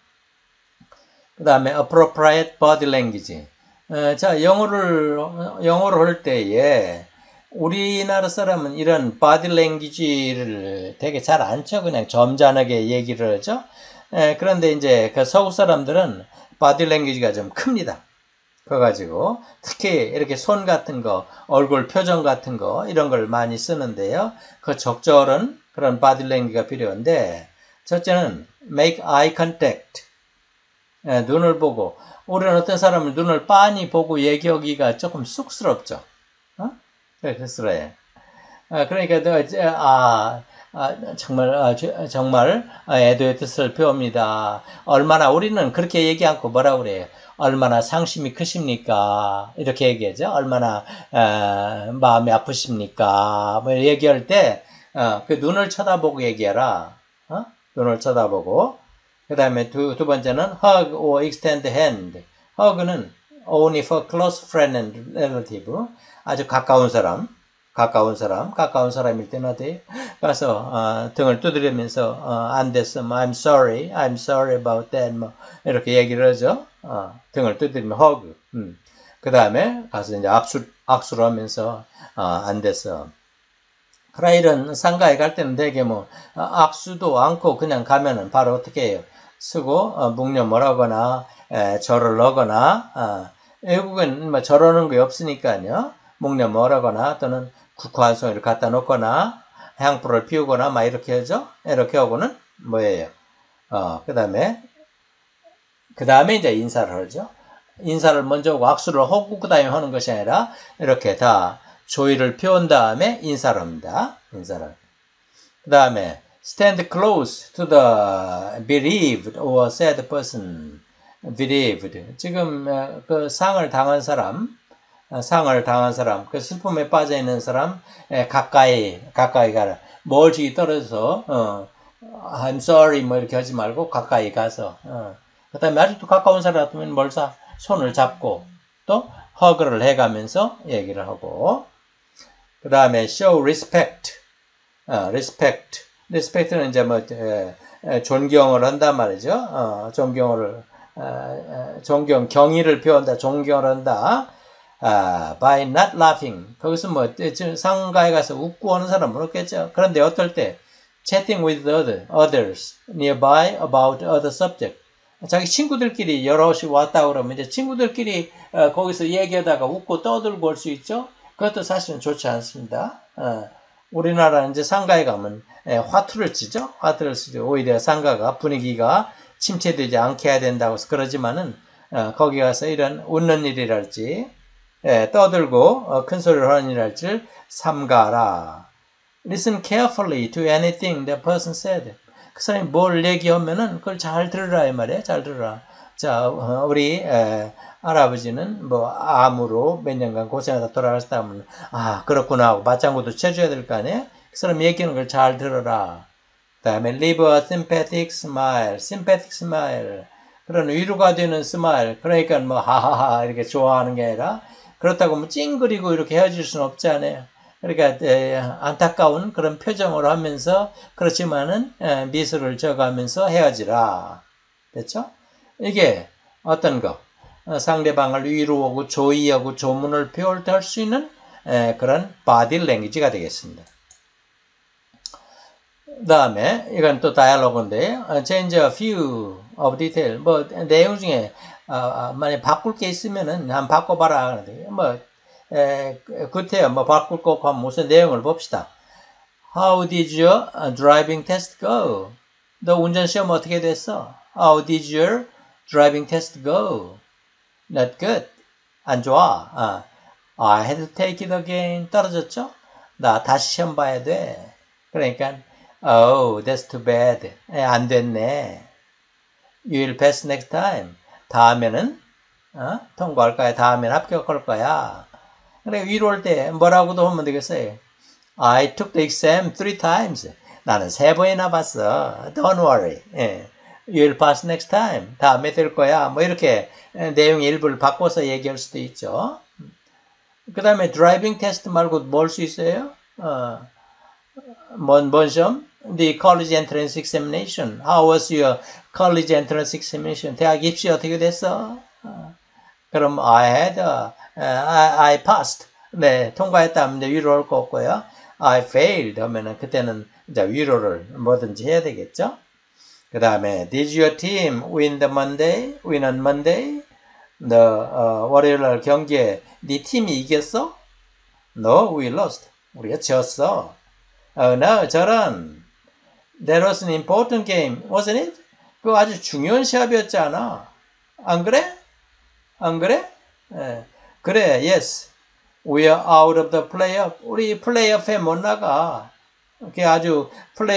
그 다음에 appropriate body language. 어, 자, 영어를, 영어를 할 때에, 우리나라 사람은 이런 body language를 되게 잘 안 쳐. 그냥 점잖하게 얘기를 하죠. 에, 그런데 이제 그 서구 사람들은 body language가 좀 큽니다. 그래가지고, 특히 이렇게 손 같은 거, 얼굴 표정 같은 거, 이런 걸 많이 쓰는데요. 그 적절한 그런 body language가 필요한데, 첫째는 make eye contact. 에, 눈을 보고, 우리는 어떤 사람을 눈을 빤히 보고 얘기하기가 조금 쑥스럽죠. 어? 쑥스러워요. 아, 그러니까 내가 이제 아, 아 정말 아, 정말 애도의 뜻을 표합니다. 얼마나 우리는 그렇게 얘기 않고 뭐라 그래요? 얼마나 상심이 크십니까? 이렇게 얘기하죠. 얼마나 아, 마음이 아프십니까? 뭐 얘기할 때 그 어, 눈을 쳐다보고 얘기해라. 어? 눈을 쳐다보고. 그 다음에 두, 두 번째는 hug or extend hand. hug는 only for close friend and relative. 아주 가까운 사람, 가까운 사람, 가까운 사람일 때는 어디 가서 어, 등을 두드리면서 어, 안 됐으면 I'm sorry, I'm sorry about that 뭐 이렇게 얘기를 하죠. 어, 등을 두드리면 hug. 음. 그 다음에 가서 이제 악수, 악수를 하면서 어, 안 됐어. 그러나 이런 상가에 갈 때는 되게 뭐 어, 악수도 않고 그냥 가면은 바로 어떻게 해요? 쓰고 어, 묵념을 에, 절을 하거나 어, 외국은 뭐 저러는 게 없으니까요. 묵념을 하거나 또는 국화 한 송이를 갖다 놓거나 향불을 피우거나 막 이렇게 하죠. 이렇게 하고는 뭐예요? 어, 그 다음에 그 다음에 이제 인사를 하죠. 인사를 먼저 하고 악수를 하고 그 다음에 하는 것이 아니라 이렇게 다 조의를 피운 다음에 인사를 합니다. 인사를. 그 다음에 stand close to the bereaved or sad person. bereaved. 지금 그 상을 당한 사람, 상을 당한 사람, 그 슬픔에 빠져 있는 사람 가까이 가까이 가라. 멀리 떨어져서 어, I'm sorry 뭐 이렇게 하지 말고 가까이 가서. 어. 그 다음에 아직도 가까운 사람 같으면 멀사 손을 잡고 또 허그를 해가면서 얘기를 하고. 그 다음에 show respect. 어, respect. respect는 이제 뭐 에, 에, 존경을 한단 말이죠. 어, 존경을 에, 에, 존경 경의를 표한다. 존경을 한다. 아, by not laughing. 거기서 뭐 상가에 가서 웃고 하는 사람은 없겠죠. 그런데 어떨 때 chatting with other, others nearby about other subject. 자기 친구들끼리 여럿이 왔다 그러면 이제 친구들끼리 어, 거기서 얘기하다가 웃고 떠들고 올 수 있죠. 그것도 사실은 좋지 않습니다. 어, 우리나라는 이제 상가에 가면 에, 화투를 치죠. 화투를 치죠. 오히려 상가가 분위기가 침체되지 않게 해야 된다고 해서 그러지만은 어, 거기 가서 이런 웃는 일이랄지 에, 떠들고 어, 큰 소리를 하는 일이랄지를 삼가라. Listen carefully to anything the person said. 그 사람이 뭘 얘기하면은 그걸 잘 들으라 이 말이에요. 잘 들으라. 자, 어, 우리 에, 할아버지는 뭐 암으로 몇 년간 고생하다 돌아가셨다 하면 아 그렇구나 하고 맞장구도 쳐줘야 될 거 아니에요. 그 사람 얘기하는 걸 잘 들어라. 그 다음에 leave a sympathetic smile, sympathetic smile. 그런 위로가 되는 스마일. 그러니까 뭐 하하하 이렇게 좋아하는 게 아니라 그렇다고 뭐 찡그리고 이렇게 헤어질 수는 없잖아요. 그러니까 에, 안타까운 그런 표정을 하면서 그렇지만은 에, 미소를 져가면서 헤어지라. 됐죠? 이게 어떤 거? 상대방을 위로하고 조의하고 조문을 표할 때 할 수 있는 에, 그런 body language가 되겠습니다. 그 다음에 이건 또 다이얼로그인데 change a few of detail. 뭐 내용 중에 어, 만약 바꿀 게 있으면은 한 바꿔봐라. 뭐 에, 그때요. 뭐 바꿀 거 하면 무슨 내용을 봅시다. How did your driving test go? 너 운전 시험 어떻게 됐어? How did your driving test go? Not good. 안 좋아. 아, I had to take it again. 떨어졌죠? 나 다시 시험 봐야 돼. 그러니까 Oh, that's too bad. 에, 안 됐네. You will pass next time. 다음에는 어? 통과할 거야. 다음에는 합격할 거야. 그래 위로할 때 뭐라고도 하면 되겠어요. I took the exam three times. 나는 세 번이나 봤어. Don't worry. 예. You'll pass next time. 다음에 될 거야. 뭐 이렇게 내용 일부를 바꿔서 얘기할 수도 있죠. 그 다음에 driving test 말고 뭘 수 있어요? 어, 뭔, 뭔 시험? The college entrance examination. How was your college entrance examination? 대학 입시 어떻게 됐어? 어, 그럼 I had, uh, I, I passed. 네, 통과했다 하면 위로할 거 없고요. I failed 하면은 그때는 이제 위로를 뭐든지 해야 되겠죠. 그 다음에 Did your team win the Monday? Win on Monday? 너 어, 월요일날 경기에 네 팀이 이겼어? No, we lost. 우리가 졌어. Oh no, 저런. That was an important game, wasn't it? 그거 아주 중요한 시합이었잖아. 안 그래? 안 그래? 예. 그래, yes. We are out of the playoff. 우리 플레이오프에 못 나가. 그게 아주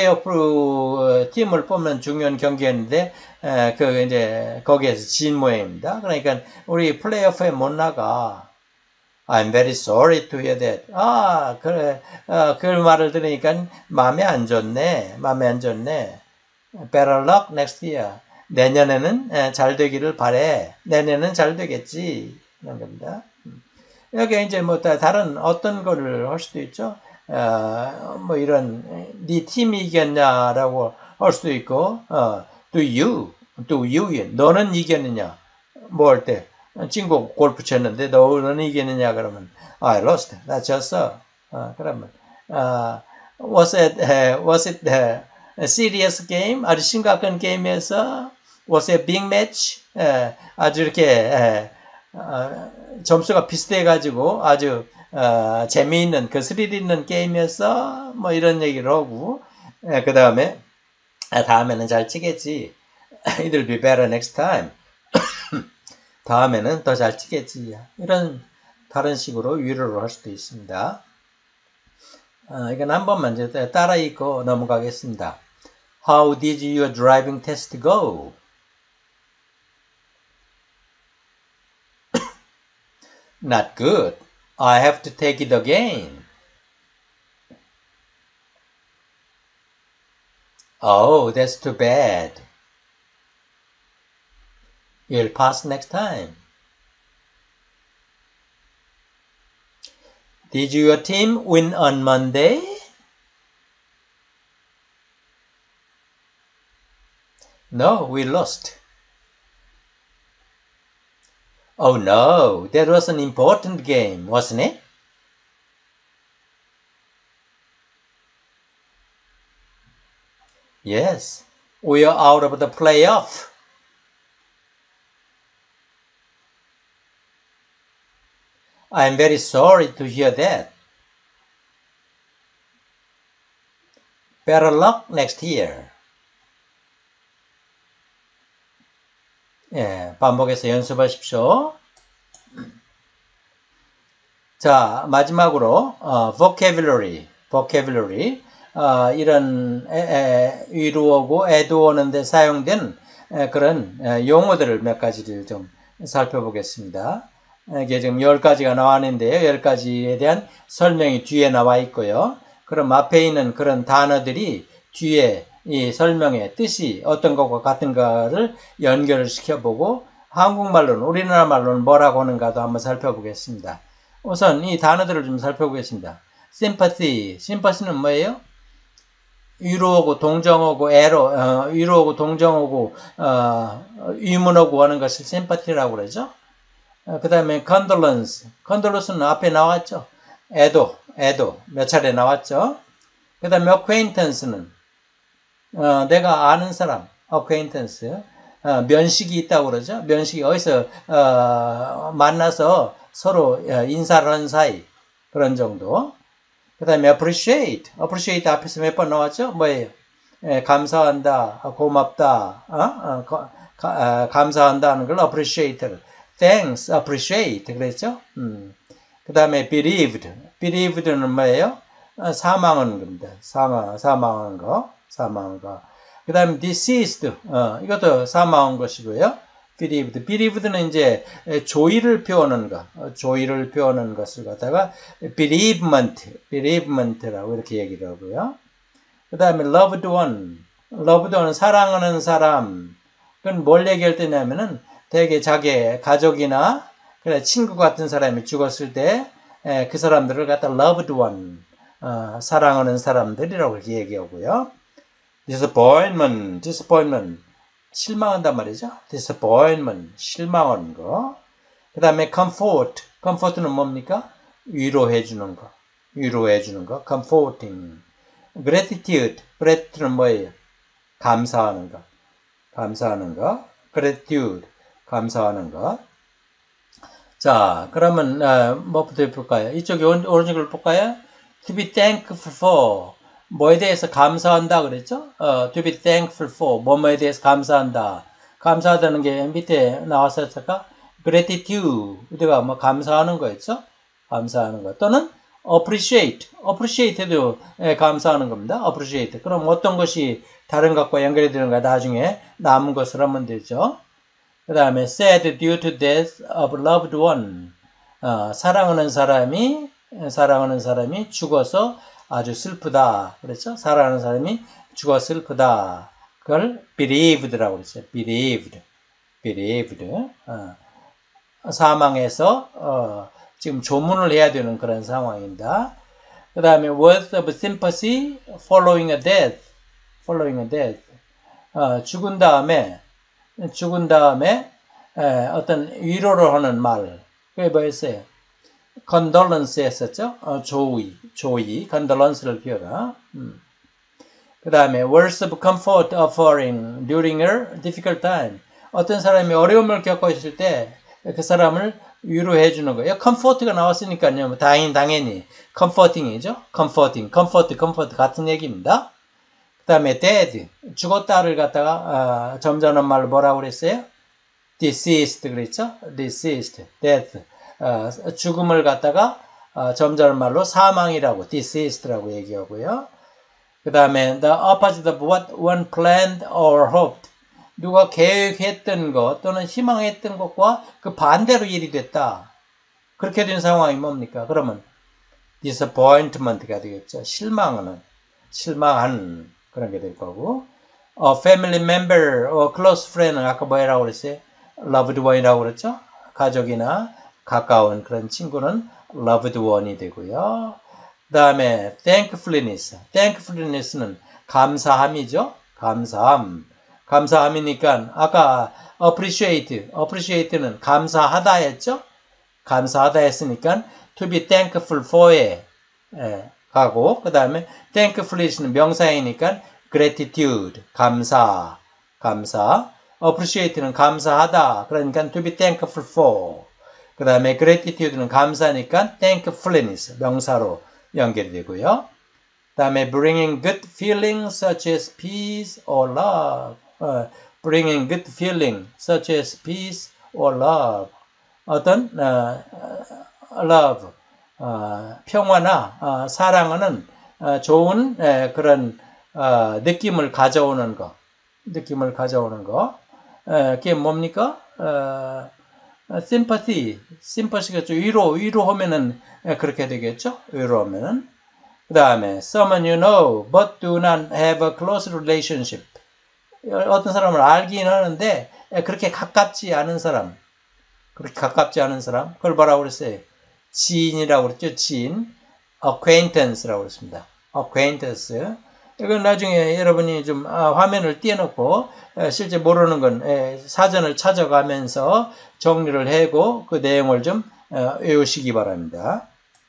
플레이오프 팀을 뽑는 중요한 경기였는데, 에, 그 이제 거기에서 진 모양입니다. 그러니까 우리 플레이오프에 못 나가. I'm very sorry to hear that. 아, 그래. 어, 그 말을 들으니까 마음에 안 좋네. 마음에 안 좋네. Better luck next year. 내년에는 잘 되기를 바래. 내년에는 잘 되겠지. 이런 겁니다. 여기 이제 뭐 다른 어떤 거를 할 수도 있죠. 어, 뭐 이런 네 팀이 이겼냐라고 할 수도 있고, 어, do you, do you, 너는 이겼느냐? 뭐 할 때 친구 골프 쳤는데 너는 이겼느냐 그러면 I lost, 나 졌어. 어, 그러면 어, was it uh, was it uh, a serious game? 아주 심각한 게임에서 was it a big match? 에, 아주 이렇게 에, 어, 점수가 비슷해가지고 아주 어, 재미있는 그 스릴 있는 게임이었어. 뭐 이런 얘기를 하고 그 다음에 다음에는 잘 치겠지. It'll be better next time. 다음에는 더 잘 치겠지. 이런 다른 식으로 위로를 할 수도 있습니다. 어, 이건 한 번만 따라 읽고 넘어가겠습니다. How did your driving test go? Not good. I have to take it again. Oh, that's too bad. You'll pass next time. Did your team win on Monday? No, we lost. Oh no, that was an important game, wasn't it? Yes, we are out of the playoff. I'm very sorry to hear that. Better luck next year. 예, 반복해서 연습하십시오. 자, 마지막으로 어, vocabulary, vocabulary 어, 이런 에, 에, 위로어고 애도어는데 사용된 에, 그런 에, 용어들을 몇 가지를 좀 살펴보겠습니다. 이게 지금 열 가지가 나왔는데요. 열 가지에 대한 설명이 뒤에 나와 있고요. 그럼 앞에 있는 그런 단어들이 뒤에 이 설명의 뜻이 어떤 것과 같은가를 연결을 시켜보고 한국말로는 우리나라 말로는 뭐라고 하는가도 한번 살펴보겠습니다. 우선 이 단어들을 좀 살펴보겠습니다. sympathy, sympathy는 뭐예요? 위로하고 동정하고 애로 어, 위로하고 동정하고 어, 유문하고 하는 것을 sympathy라고 그러죠. 어, 그 다음에 condolence, condolence는 앞에 나왔죠. 애도, 애도 몇 차례 나왔죠. 그 다음에 acquaintance는 어, 내가 아는 사람, acquaintance, 어, 면식이 있다고 그러죠. 면식이 어디서 어, 만나서 서로 인사를 하는 사이 그런 정도. 그 다음에 appreciate, appreciate 앞에서 몇 번 나왔죠. 뭐예요? 예, 감사한다, 고맙다, 어? 어, 가, 가, 어, 감사한다는 걸 appreciate, thanks, appreciate 그랬죠. 음. 그 다음에 believed, believed는 뭐예요? 어, 사망하는 겁니다. 사망, 사망하는 거. 사망한 거. 그 다음에 deceased, 어, 이것도 사망한 것이고요. believed, believed는 이제 조의를 표현하는 것, 조의를 표현하는 것을 갖다가 bereavement, bereavement라고 이렇게 얘기를 하고요. 그 다음에 loved one, loved one, 사랑하는 사람. 그건 뭘 얘기할 때냐면은 되게 자기 가족이나 그래 친구 같은 사람이 죽었을 때 그 사람들을 갖다 loved one, 어, 사랑하는 사람들이라고 이렇게 얘기하고요. disappointment, disappointment, 실망한단 말이죠. disappointment, 실망하는 거. 그 다음에 comfort, comfort는 뭡니까? 위로해주는 거, 위로해주는 거, comforting. gratitude, gratitude는 뭐예요? 감사하는 거, 감사하는 거. gratitude, 감사하는 거. 자, 그러면 어, 뭐부터 볼까요? 이쪽에 오른쪽을 볼까요? to be thankful for, 뭐에 대해서 감사한다 그랬죠? 어, to be thankful for, 뭐뭐에 대해서 감사한다. 감사하다는 게 밑에 나왔었을까? gratitude가 뭐 감사하는 거였죠? 감사하는 거. 또는 appreciate, appreciate도 예, 감사하는 겁니다. appreciate. 그럼 어떤 것이 다른 것과 연결이 되는가 나중에 남은 것을 하면 되죠. 그 다음에 sad due to death of loved one, 어, 사랑하는 사람이 사랑하는 사람이 죽어서 아주 슬프다. 그렇죠? 사랑하는 사람이 죽어 슬프다. 그걸 believed라고 그랬어요. believed, believed. 어, 사망해서 어, 지금 조문을 해야 되는 그런 상황입니다. 그 다음에 words of sympathy following a death, following a death. 어, 죽은 다음에 죽은 다음에 에, 어떤 위로를 하는 말. 그게 뭐였어요? condolence 했었죠? 어, 조의, 조의, condolence를 표현하. 음. 그 다음에 words of comfort offering during a difficult time. 어떤 사람이 어려움을 겪고 있을 때 그 사람을 위로해 주는 거예요. comfort가 나왔으니까요. 당연히, 당연히 comforting이죠. comforting, comfort, comfort 같은 얘기입니다. 그 다음에 dead, 죽었다를 갖다가 어, 점잖은 말로 뭐라고 그랬어요? deceased 그랬죠? deceased, death. 어, 죽음을 갖다가 어, 점잖은 말로 사망이라고, deceased라고 얘기하고요. 그 다음에 the opposite of what one planned or hoped. 누가 계획했던 것 또는 희망했던 것과 그 반대로 일이 됐다. 그렇게 된 상황이 뭡니까? 그러면 disappointment가 되겠죠. 실망하는, 실망한 그런 게 될 거고. A family member or close friend은 아까 뭐라고 그랬어요? loved one이라고 그랬죠? 가족이나 가까운 그런 친구는 loved one이 되고요. 그 다음에 thankfulness. thankfulness는 감사함이죠. 감사함. 감사함이니까 아까 appreciate, appreciate는 감사하다 했죠. 감사하다 했으니까 to be thankful for에 예, 가고 그 다음에 thankfulness는 명사이니까 gratitude, 감사, 감사. appreciate는 감사하다. 그러니까 to be thankful for. 그 다음에 gratitude는 감사니까 thankfulness, 명사로 연결이 되고요. 그 다음에 bringing good feelings such as peace or love. 어, bringing good feeling such as peace or love. 어떤 어, love, 어, 평화나 어, 사랑하는 어, 좋은 에, 그런 어, 느낌을 가져오는 거, 느낌을 가져오는 거. 에, 그게 뭡니까? 어, sympathy, sympathy가 좀 위로, 위로하면은 에, 그렇게 되겠죠? 위로하면은. 그 다음에 someone you know but do not have a close relationship. 어떤 사람을 알긴 하는데 그렇게 가깝지 않은 사람, 그렇게 가깝지 않은 사람, 그걸 뭐라고 그랬어요? 지인이라고 그랬죠. 지인, acquaintance라고 그랬습니다. acquaintance. 이건 나중에 여러분이 좀 화면을 띄워놓고 실제 모르는 건 사전을 찾아가면서 정리를 하고 그 내용을 좀 외우시기 바랍니다.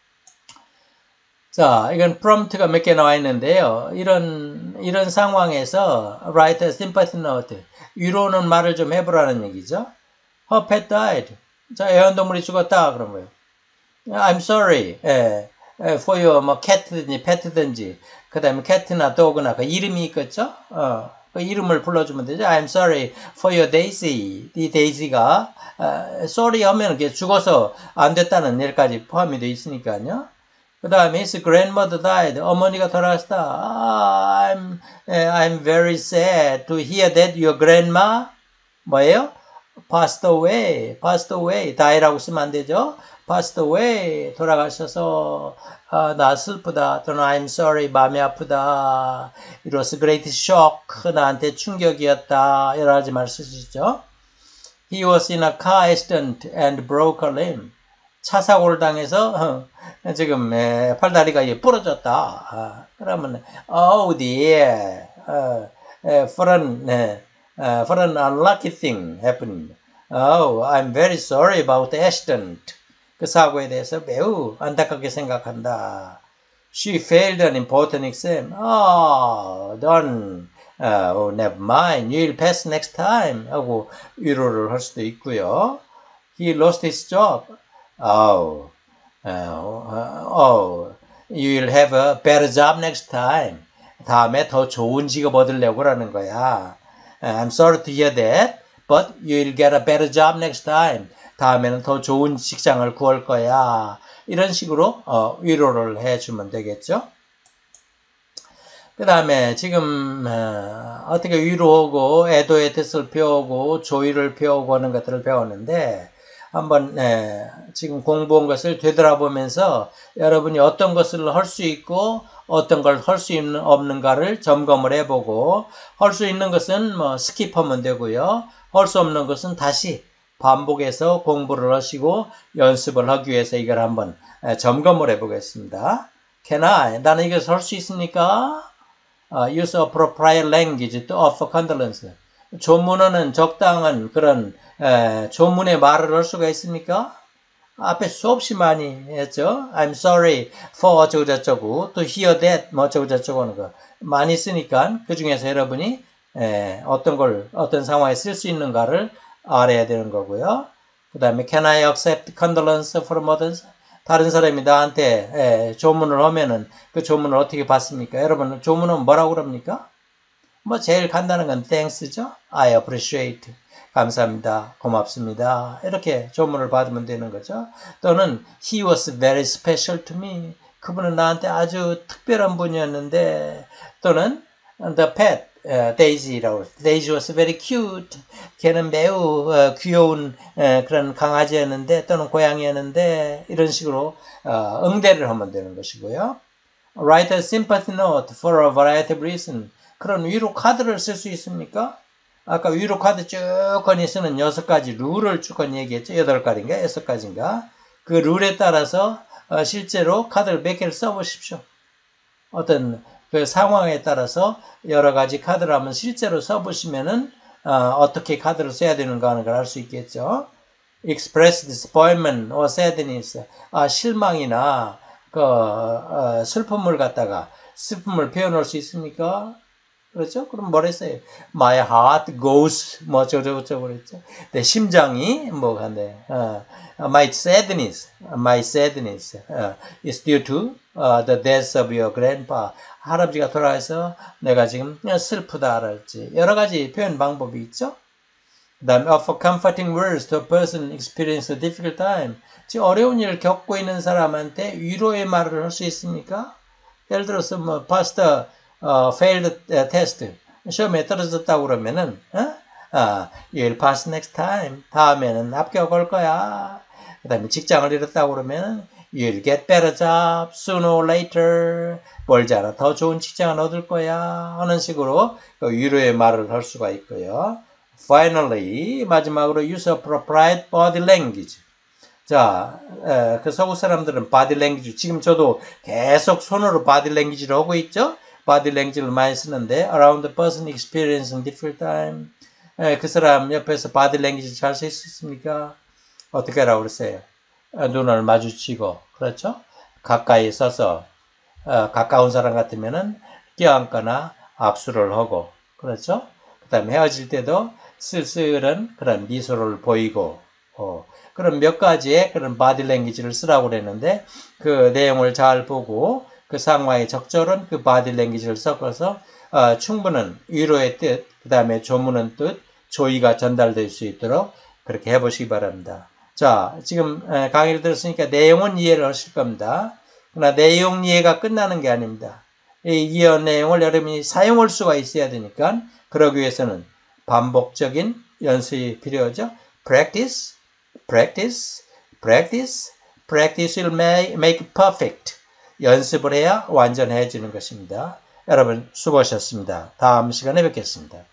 자, 이건 prompt가 몇 개 나와 있는데요. 이런, 이런 상황에서 write a sympathy note. 위로는 말을 좀 해보라는 얘기죠. Her pet died. 자, 애완동물이 죽었다. 그런 거예요. I'm sorry. 예, for your 뭐 cat든지 pet든지. 그 다음에 cat나 dog나 그 이름이 있겠죠? 어, 그 이름을 불러주면 되죠. I'm sorry for your Daisy. 이 Daisy가, 어, sorry 하면 이게 죽어서 안 됐다는 일까지 포함이 되어 있으니까요. 그 다음에 his grandmother died. 어머니가 돌아가셨다. Ah, I'm, I'm very sad to hear that your grandma 뭐예요? passed away. passed away. die라고 쓰면 안 되죠. passed away. 돌아가셔서 아, 나 슬프다. 또는 I'm sorry. 마음이 아프다. It was a great shock. 나한테 충격이었다. 여러 가지 말 쓰시죠. He was in a car accident and broke a limb. 차 사고를 당해서 어, 지금 에, 팔다리가 예, 부러졌다. 아, 그러면 oh dear, uh, uh, for an uh, uh, for an unlucky thing happened. Oh, I'm very sorry about the accident. 그 사고에 대해서 매우 안타깝게 생각한다. She failed an important exam. Oh, don't. Uh, oh, never mind. You'll pass next time. 하고 위로를 할 수도 있고요. He lost his job. Oh, uh, oh, you'll have a better job next time. 다음에 더 좋은 직업 얻으려고 그러는 거야. I'm sorry to hear that, but you'll get a better job next time. 다음에는 더 좋은 직장을 구할 거야. 이런 식으로 어, 위로를 해주면 되겠죠. 그 다음에 지금 어, 어떻게 위로하고 애도의 뜻을 배우고 조의를 배우고 하는 것들을 배웠는데 한번 에, 지금 공부한 것을 되돌아보면서 여러분이 어떤 것을 할 수 있고 어떤 걸 할 수 없는가를 점검을 해보고 할 수 있는 것은 뭐 스킵하면 되고요. 할 수 없는 것은 다시 반복해서 공부를 하시고 연습을 하기 위해서 이걸 한번 에, 점검을 해보겠습니다. Can I? 나는 이것을 할 수 있습니까? Uh, use appropriate language to offer condolence. 조문어는 적당한 그런 에, 조문의 말을 할 수가 있습니까? 앞에 수없이 많이 했죠. I'm sorry for 어쩌고저쩌고 to hear that 뭐 어쩌고저쩌고 하는 거 많이 쓰니까 그 중에서 여러분이 에, 어떤 걸 어떤 상황에 쓸 수 있는가를 알아야 되는 거고요. 그 다음에 Can I accept condolence from others? 다른 사람이 나한테 에, 조문을 하면은 그 조문을 어떻게 받습니까? 여러분 조문은 뭐라고 그럽니까? 뭐 제일 간단한 건 thanks죠. I appreciate. 감사합니다. 고맙습니다. 이렇게 조문을 받으면 되는 거죠. 또는 he was very special to me. 그분은 나한테 아주 특별한 분이었는데 또는 the pet uh, Daisy라고 Daisy was very cute. 걔는 매우 uh, 귀여운 uh, 그런 강아지였는데 또는 고양이였는데 이런 식으로 uh, 응대를 하면 되는 것이고요. Write a sympathy note for a variety of reasons. 그런 위로 카드를 쓸 수 있습니까? 아까 위로 카드 쭉 건이 쓰는 여섯 가지 룰을 쭉 건이 얘기했죠. 여덟 가지인가 여섯 가지인가. 그 룰에 따라서 어, 실제로 카드를 몇 개를 써보십시오. 어떤 그 상황에 따라서 여러 가지 카드를 한번 실제로 써보시면은 어, 어떻게 카드를 써야 되는가 하는 걸 알 수 있겠죠. Express disappointment or sadness. 아, 실망이나 그 어, 슬픔을 갖다가 슬픔을 표현할 수 있습니까? 그렇죠? 그럼 뭐랬어요? My heart goes 뭐 저저저저 그랬죠. 내 심장이 뭐 한데 어, my sadness, my sadness uh, is due to uh, the death of your grandpa. 할아버지가 돌아가서 내가 지금 슬프다 할지 여러 가지 표현 방법이 있죠. 그다음에 offer comforting words to a person experiencing a difficult time. 지금 어려운 일을 겪고 있는 사람한테 위로의 말을 할 수 있습니까? 예를 들어서 뭐 pastor 어, failed test. 시험에 떨어졌다고 그러면은, 어? 아, you'll pass next time. 다음에는 합격할 거야. 그 다음에 직장을 잃었다고 그러면은, you'll get better job sooner or later. 멀지 않아. 더 좋은 직장을 얻을 거야. 하는 식으로 그 위로의 말을 할 수가 있고요. Finally, 마지막으로 use appropriate body language. 자, 에, 그 서구 사람들은 body language, 지금 저도 계속 손으로 body language를 하고 있죠? body language를 많이 쓰는데 around the person experiencing difficult time. 에, 그 사람 옆에서 body language 잘 쓸 수 있습니까? 어떻게 하라고 그랬어요? 에, 눈을 마주치고 그렇죠? 가까이 서서 어, 가까운 사람 같으면은 껴안거나 악수를 하고 그렇죠? 그 다음에 헤어질 때도 쓸쓸한 그런 미소를 보이고 어, 그런 몇 가지의 그런 body language를 쓰라고 그랬는데 그 내용을 잘 보고 그 상황에 적절한 그 바디 랭귀지를 섞어서 어, 충분한 위로의 뜻, 그 다음에 조문의 뜻, 조의가 전달될 수 있도록 그렇게 해보시기 바랍니다. 자, 지금 강의를 들었으니까 내용은 이해를 하실 겁니다. 그러나 내용 이해가 끝나는 게 아닙니다. 이 이해 내용을 여러분이 사용할 수가 있어야 되니까 그러기 위해서는 반복적인 연습이 필요하죠. Practice, practice, practice, practice will make perfect. 연습을 해야 완전해지는 것입니다. 여러분 수고하셨습니다. 다음 시간에 뵙겠습니다.